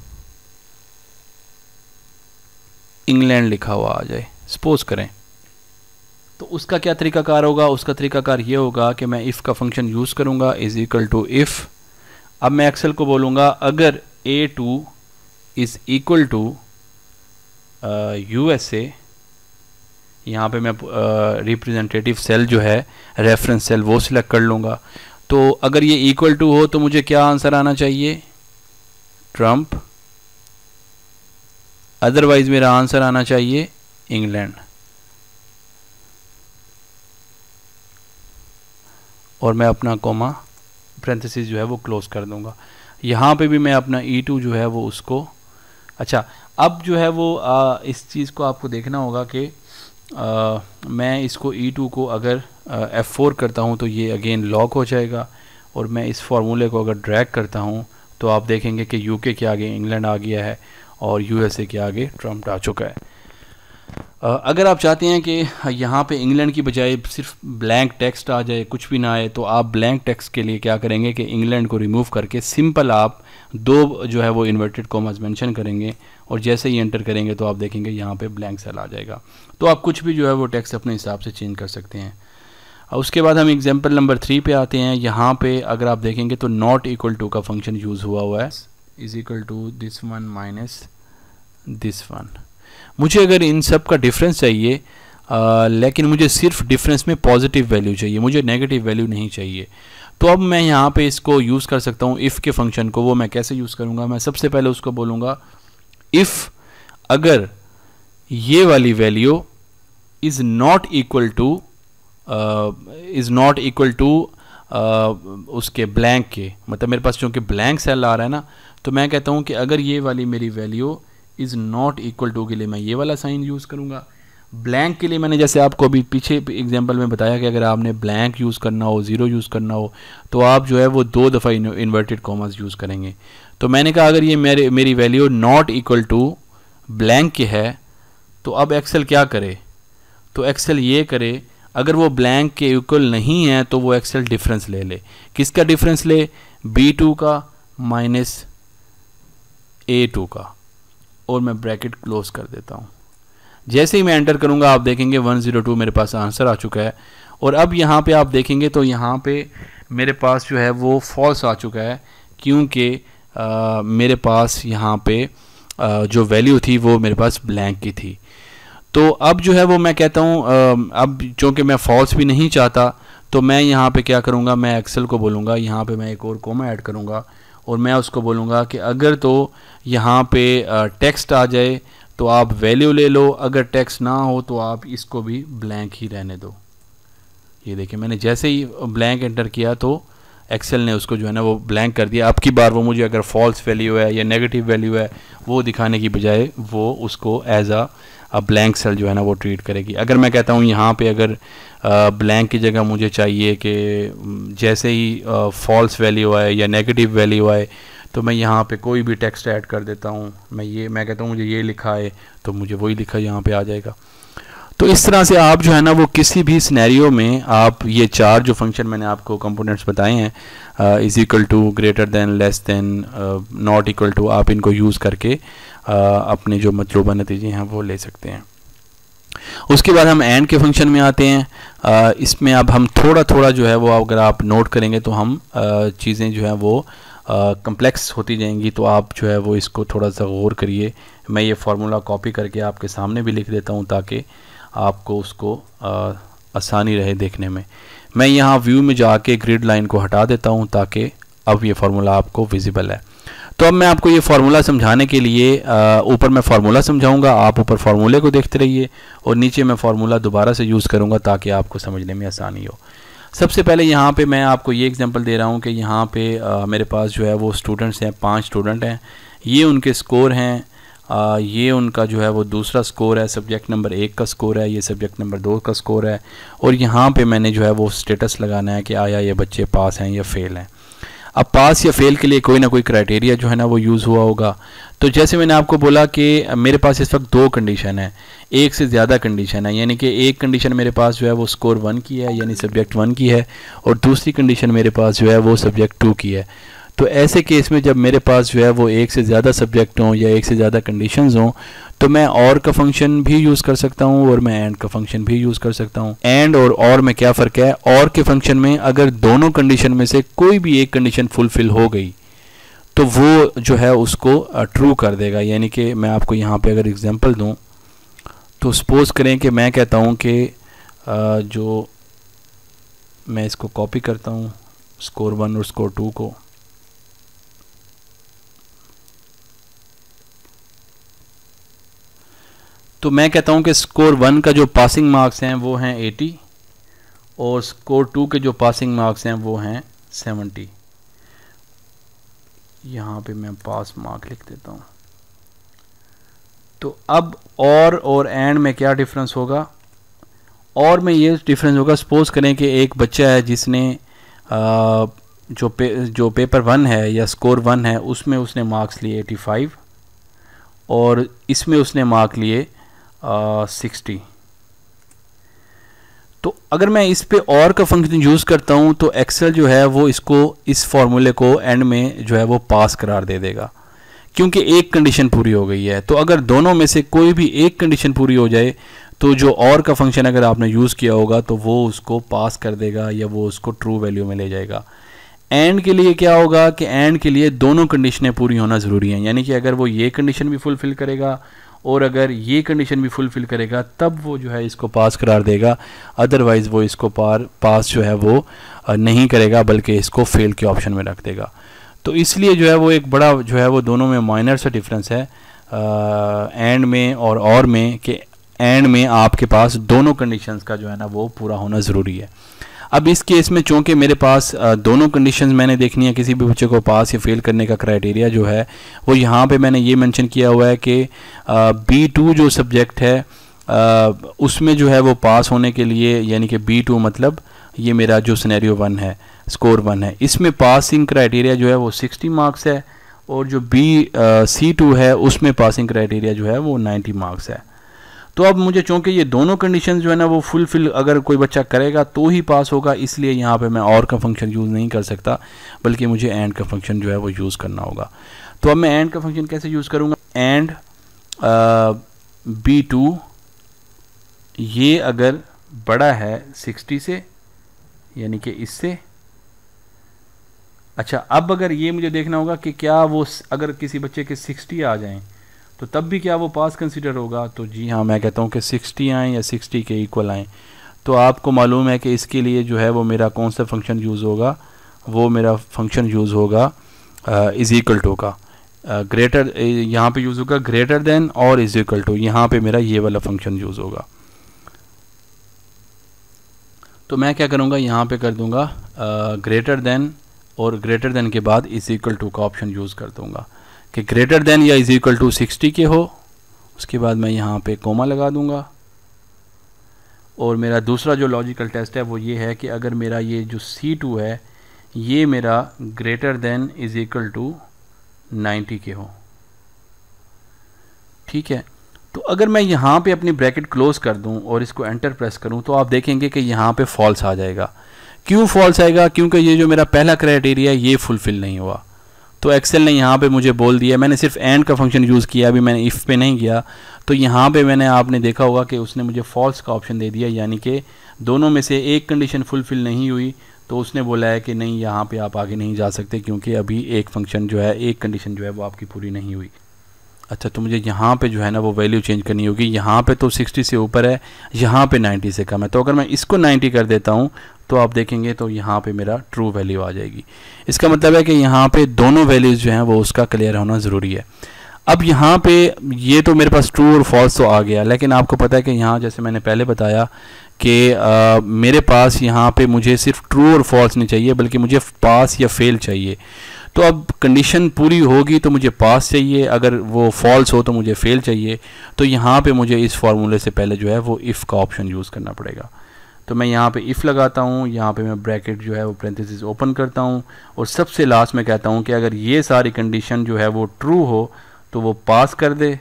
इंग्लैंड लिखा हुआ आ जाए सपोज़ करें। तो उसका क्या तरीकाकार होगा? उसका तरीकाकार ये होगा कि मैं इफ़ का फंक्शन यूज़ करूँगा इज़ इक्वल टू इफ़। अब मैं एक्सेल को बोलूँगा अगर A two is equal to U S A, यहाँ पे मैं रिप्रेजेंटेटिव uh, सेल जो है रेफरेंस सेल वो सिलेक्ट कर लूँगा। तो अगर ये इक्वल टू हो तो मुझे क्या आंसर आना चाहिए? ट्रम्प। अदरवाइज़ मेरा आंसर आना चाहिए इंग्लैंड। और मैं अपना कोमा पैरेंथेसिस जो है वो क्लोज कर दूंगा। यहाँ पे भी मैं अपना ई टू जो है वो उसको, अच्छा अब जो है वो आ, इस चीज़ को आपको देखना होगा कि आ, मैं इसको ई टू को अगर एफ़ फोर करता हूँ तो ये अगेन लॉक हो जाएगा और मैं इस फार्मूले को अगर ड्रैग करता हूँ तो आप देखेंगे कि यूके के आगे इंग्लैंड आ गया है और यूएसए के आगे ट्रम्प आ चुका है। अगर आप चाहते हैं कि यहाँ पे इंग्लैंड की बजाय सिर्फ ब्लैंक टेक्स्ट आ जाए, कुछ भी ना आए, तो आप ब्लैंक टेक्स्ट के लिए क्या करेंगे कि इंग्लैंड को रिमूव करके सिंपल आप दो जो है वो इन्वर्टेड कॉमास मेंशन करेंगे और जैसे ही एंटर करेंगे तो आप देखेंगे यहाँ पे ब्लैंक सेल आ जाएगा। तो आप कुछ भी जो है वो टेक्स्ट अपने हिसाब से चेंज कर सकते हैं। उसके बाद हम एग्जाम्पल नंबर थ्री पे आते हैं। यहाँ पे अगर आप देखेंगे तो नॉट इक्वल टू का फंक्शन यूज़ हुआ हुआ है, is equal to this one minus this one. मुझे अगर इन सब का डिफरेंस चाहिए आ, लेकिन मुझे सिर्फ डिफरेंस में पॉजिटिव वैल्यू चाहिए, मुझे नेगेटिव वैल्यू नहीं चाहिए। तो अब मैं यहाँ पे इसको यूज़ कर सकता हूँ इफ़ के फंक्शन को। वो मैं कैसे यूज़ करूँगा? मैं सबसे पहले उसको बोलूँगा इफ़ अगर ये वाली value is not equal to is not equal to उसके ब्लैंक के, मतलब मेरे पास चूँकि ब्लैंक सेल आ रहा है ना, तो मैं कहता हूँ कि अगर ये वाली मेरी value is not equal to के लिए मैं ये वाला साइन यूज़ करूँगा। ब्लैंक के लिए मैंने जैसे आपको अभी पीछे एग्जांपल में बताया कि अगर आपने ब्लैंक यूज़ करना हो, ज़ीरो यूज़ करना हो, तो आप जो है वो दो दफ़ा इन्वर्टेड कॉमास यूज़ करेंगे। तो मैंने कहा अगर ये मेरे मेरी value not equal to blank के है तो अब एक्सेल क्या करे? तो एक्सेल ये करे, अगर वो ब्लैंक के इक्वल नहीं है तो वो एक्सेल डिफरेंस ले ले। किसका डिफरेंस ले? बी टू का माइनस ए टू का, और मैं ब्रैकेट क्लोज कर देता हूँ। जैसे ही मैं एंटर करूँगा आप देखेंगे वन ज़ीरो टू मेरे पास आंसर आ चुका है। और अब यहाँ पे आप देखेंगे तो यहाँ पे मेरे पास जो है वो फॉल्स आ चुका है क्योंकि मेरे पास यहाँ पे आ, जो वैल्यू थी वो मेरे पास ब्लैंक की थी। तो अब जो है वो मैं कहता हूँ अब चूँकि मैं फॉल्स भी नहीं चाहता तो मैं यहाँ पे क्या करूँगा, मैं एक्सेल को बोलूँगा यहाँ पे मैं एक और कोमा ऐड करूँगा और मैं उसको बोलूँगा कि अगर तो यहाँ पे टेक्स्ट आ जाए तो आप वैल्यू ले लो, अगर टेक्स्ट ना हो तो आप इसको भी ब्लैंक ही रहने दो। ये देखिए मैंने जैसे ही ब्लैंक एंटर किया तो एक्सेल ने उसको जो है ना वो ब्लैंक कर दिया। अब की बार वो मुझे अगर फॉल्स वैल्यू है या नेगेटिव वैल्यू है वो दिखाने की बजाय वो उसको एज अ ब्लैंक सेल जो है ना वो ट्रीट करेगी। अगर मैं कहता हूँ यहाँ पे अगर ब्लैंक की जगह मुझे चाहिए कि जैसे ही फॉल्स वैल्यू आए या नेगेटिव वैल्यू आए तो मैं यहाँ पे कोई भी टेक्स्ट ऐड कर देता हूँ। मैं ये मैं कहता हूँ मुझे ये लिखा है तो मुझे वही लिखा यहाँ पे आ जाएगा। तो इस तरह से आप जो है ना वो किसी भी सिनेरियो में आप ये चार जो फंक्शन मैंने आपको कंपोनेंट्स बताए हैं, is equal to, greater than, less than, not equal to, आप इनको यूज़ करके uh, अपने जो मतलूबा नतीजे हैं वो ले सकते हैं। उसके बाद हम एंड के फंक्शन में आते हैं। uh, इसमें अब हम थोड़ा थोड़ा जो है वो अगर आप नोट करेंगे तो हम uh, चीज़ें जो हैं वो कम्प्लेक्स uh, होती जाएंगी। तो आप जो है वो इसको थोड़ा सा गौर करिए। मैं ये फार्मूला कॉपी करके आपके सामने भी लिख देता हूँ ताकि आपको उसको आ, आसानी रहे देखने में। मैं यहाँ व्यू में जाके ग्रिड लाइन को हटा देता हूँ ताकि अब ये फार्मूला आपको विजिबल है। तो अब मैं आपको ये फार्मूला समझाने के लिए ऊपर मैं फार्मूला समझाऊंगा, आप ऊपर फार्मूले को देखते रहिए और नीचे मैं फार्मूला दोबारा से यूज़ करूँगा ताकि आपको समझने में आसानी हो। सबसे पहले यहाँ पे मैं आपको ये एग्जांपल दे रहा हूँ कि यहाँ पे आ, मेरे पास जो है वो स्टूडेंट्स हैं, पाँच स्टूडेंट हैं, ये उनके स्कोर हैं। आ, ये उनका जो है वो दूसरा स्कोर है, सब्जेक्ट नंबर एक का स्कोर है, ये सब्जेक्ट नंबर दो का स्कोर है। और यहाँ पे मैंने जो है वो स्टेटस लगाना है कि आया ये बच्चे पास हैं या फेल हैं। अब पास या फेल के लिए कोई ना कोई क्राइटेरिया जो है ना वो यूज़ हुआ होगा। तो जैसे मैंने आपको बोला कि मेरे पास इस वक्त दो कंडीशन है, एक से ज़्यादा कंडीशन है, यानी कि एक कंडीशन मेरे पास जो है वो स्कोर वन की है यानी सब्जेक्ट वन की है और दूसरी कंडीशन मेरे पास जो है वो सब्जेक्ट टू की है। तो ऐसे केस में जब मेरे पास जो है वो एक से ज़्यादा सब्जेक्ट हों या एक से ज़्यादा कंडीशंस हों तो मैं और का फंक्शन भी यूज़ कर सकता हूँ और मैं एंड का फंक्शन भी यूज़ कर सकता हूँ। एंड और और में क्या फ़र्क है? और के फंक्शन में अगर दोनों कंडीशन में से कोई भी एक कंडीशन फुलफ़िल हो गई तो वो जो है उसको ट्रू कर देगा। यानी कि मैं आपको यहाँ पे अगर एग्जांपल दूँ तो सपोज़ करें कि मैं कहता हूँ कि जो मैं इसको कॉपी करता हूँ स्कोर वन और स्कोर टू को, तो मैं कहता हूं कि स्कोर वन का जो पासिंग मार्क्स हैं वो हैं अस्सी और स्कोर टू के जो पासिंग मार्क्स हैं वो हैं सत्तर। यहाँ पे मैं पास मार्क लिख देता हूँ। तो अब और और एंड में क्या डिफरेंस होगा? और में ये डिफरेंस होगा, सपोज करें कि एक बच्चा है जिसने आ, जो पे जो पेपर वन है या स्कोर वन है उसमें उसने मार्क्स लिए पचासी और इसमें उसने मार्क लिए सिक्सटी। तो अगर मैं इस पे और का फंक्शन यूज़ करता हूँ तो एक्सेल जो है वो इसको इस फॉर्मूले को एंड में जो है वो पास करार दे देगा क्योंकि एक कंडीशन पूरी हो गई है। तो अगर दोनों में से कोई भी एक कंडीशन पूरी हो जाए तो जो और का फंक्शन अगर आपने यूज़ किया होगा तो वो उसको पास कर देगा या वो उसको ट्रू वैल्यू में ले जाएगा। एंड के लिए क्या होगा कि एंड के लिए दोनों कंडीशनें पूरी होना ज़रूरी हैं, यानी कि अगर वो ये कंडीशन भी फुलफ़िल करेगा और अगर ये कंडीशन भी फुलफ़िल करेगा तब वो जो है इसको पास करार देगा, अदरवाइज़ वो इसको पार पास जो है वो नहीं करेगा बल्कि इसको फेल के ऑप्शन में रख देगा। तो इसलिए जो है वो एक बड़ा जो है वो दोनों में माइनर सा डिफरेंस है एंड में और और में कि एंड में आपके पास दोनों कंडीशंस का जो है ना वो पूरा होना ज़रूरी है। अब इस केस में चूँकि मेरे पास दोनों कंडीशंस मैंने देखनी है किसी भी बच्चे को पास या फेल करने का क्राइटेरिया जो है वो यहाँ पे मैंने ये मेंशन किया हुआ है कि बी टू जो सब्जेक्ट है आ, उसमें जो है वो पास होने के लिए, यानी कि बी टू मतलब ये मेरा जो सिनेरियो वन है स्कोर वन है, इसमें पासिंग क्राइटेरिया जो है वो सिक्सटी मार्क्स है और जो बी सी टू है उसमें पासिंग क्राइटेरिया जो है वो नाइन्टी मार्क्स है। तो अब मुझे चूँकि ये दोनों कंडीशन जो है ना वो फुलफिल अगर कोई बच्चा करेगा तो ही पास होगा, इसलिए यहाँ पे मैं और का फंक्शन यूज़ नहीं कर सकता बल्कि मुझे एंड का फंक्शन जो है वो यूज़ करना होगा। तो अब मैं एंड का फंक्शन कैसे यूज़ करूँगा? एंड बी टू ये अगर बड़ा है सिक्सटी से यानी कि इससे, अच्छा अब अगर ये मुझे देखना होगा कि क्या वो अगर किसी बच्चे के सिक्सटी आ जाएँ तो तब भी क्या वो पास कंसीडर होगा? तो जी हाँ, मैं कहता हूँ कि सिक्सटी आएँ या सिक्सटी के इक्वल आएँ। तो आपको मालूम है कि इसके लिए जो है वो मेरा कौन सा फंक्शन यूज़ होगा, वो मेरा फंक्शन यूज़ होगा इज़ इक्वल टू का। ग्रेटर यहाँ पे यूज़ होगा ग्रेटर देन और इज इक्वल टू, यहाँ पे मेरा ये वाला फंक्शन यूज़ होगा। तो मैं क्या करूँगा, यहाँ पे कर दूँगा ग्रेटर देन और ग्रेटर देन के बाद इज इक्वल टू का ऑप्शन यूज़ कर दूँगा कि ग्रेटर देन या इज इक्वल टू सिक्सटी के हो। उसके बाद मैं यहाँ पे कोमा लगा दूँगा और मेरा दूसरा जो लॉजिकल टेस्ट है वो ये है कि अगर मेरा ये जो सी टू है ये मेरा greater than is equal to ninety के हो, ठीक है। तो अगर मैं यहाँ पे अपनी ब्रैकेट क्लोज कर दूँ और इसको एंटर प्रेस करूँ तो आप देखेंगे कि यहाँ पे फॉल्स आ जाएगा। क्यों फॉल्स आएगा? क्योंकि ये जो मेरा पहला क्राइटेरिया ये फुलफिल नहीं हुआ। तो एक्सेल ने यहाँ पे मुझे बोल दिया, मैंने सिर्फ एंड का फंक्शन यूज़ किया, अभी मैंने इफ़ पे नहीं गया। तो यहाँ पे मैंने आपने देखा होगा कि उसने मुझे फॉल्स का ऑप्शन दे दिया, यानी कि दोनों में से एक कंडीशन फुलफिल नहीं हुई। तो उसने बोला है कि नहीं, यहाँ पे आप आगे नहीं जा सकते क्योंकि अभी एक फंक्शन जो है, एक कंडीशन जो है वो आपकी पूरी नहीं हुई। अच्छा, तो मुझे यहाँ पे जो है ना वो वैल्यू चेंज करनी होगी। यहाँ पे तो सिक्सटी से ऊपर है, यहाँ पे नाइन्टी से कम है। तो अगर मैं इसको नाइन्टी कर देता हूँ तो आप देखेंगे तो यहाँ पे मेरा ट्रू वैल्यू आ जाएगी। इसका मतलब है कि यहाँ पे दोनों वैल्यूज़ जो हैं वो उसका क्लियर होना ज़रूरी है। अब यहाँ पे ये तो मेरे पास ट्रू और फॉल्स तो आ गया, लेकिन आपको पता है कि यहाँ जैसे मैंने पहले बताया कि मेरे पास यहाँ पे मुझे सिर्फ ट्रू और फॉल्स नहीं चाहिए बल्कि मुझे पास या फेल चाहिए। तो अब कंडीशन पूरी होगी तो मुझे पास चाहिए, अगर वो फॉल्स हो तो मुझे फेल चाहिए। तो यहाँ पे मुझे इस फार्मूले से पहले जो है वो इफ़ का ऑप्शन यूज़ करना पड़ेगा। तो मैं यहाँ पे इफ़ लगाता हूँ, यहाँ पे मैं ब्रैकेट जो है वो पैरेंथेसिस ओपन करता हूँ और सबसे लास्ट में कहता हूँ कि अगर ये सारी कंडीशन जो है वो ट्रू हो तो वो पास कर दे,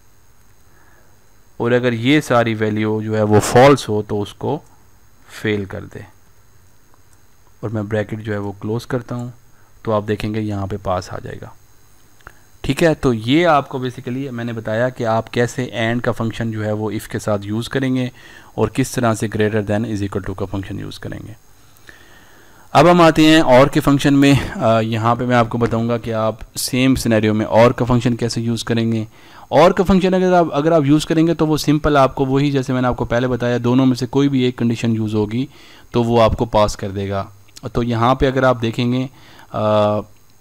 और अगर ये सारी वैल्यू जो है वो फॉल्स हो तो उसको फेल कर दे। और मैं ब्रैकेट जो है वो क्लोज़ करता हूँ तो आप देखेंगे यहाँ पे पास आ जाएगा, ठीक है। तो ये आपको बेसिकली मैंने बताया कि आप कैसे एंड का फंक्शन जो है वो इफ़ के साथ यूज़ करेंगे और किस तरह से greater than is equal to का फंक्शन यूज़ करेंगे। अब हम आते हैं और के फंक्शन में। यहाँ पे मैं आपको बताऊंगा कि आप सेम सिनेरियो में और का फंक्शन कैसे यूज़ करेंगे। और का फंक्शन अगर आप अगर आप यूज़ करेंगे तो वो सिंपल आपको वही, जैसे मैंने आपको पहले बताया, दोनों में से कोई भी एक कंडीशन यूज़ होगी तो वो आपको पास कर देगा। तो यहाँ पे अगर आप देखेंगे आ,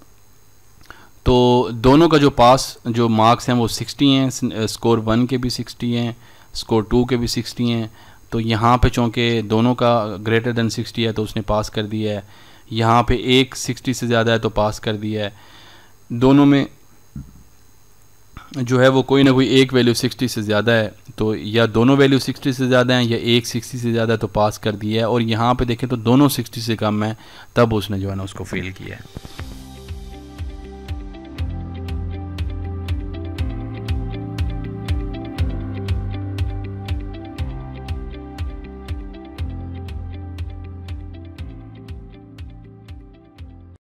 तो दोनों का जो पास जो मार्क्स हैं वो सिक्सटी हैं, स्कोर वन के भी सिक्सटी हैं, स्कोर टू के भी सिक्सटी हैं। तो यहाँ पे चूँकि दोनों का ग्रेटर देन सिक्सटी है तो उसने पास कर दिया है। यहाँ पे एक सिक्सटी से ज़्यादा है तो पास कर दिया है। दोनों में जो है वो कोई ना कोई एक वैल्यू सिक्सटी से ज़्यादा है तो या दोनों वैल्यू सिक्सटी से ज़्यादा हैं या एक सिक्सटी से ज़्यादा है तो पास कर दिया है। और यहाँ पे देखें तो दोनों सिक्सटी से कम है तब उसने जो है ना उसको फेल किया है।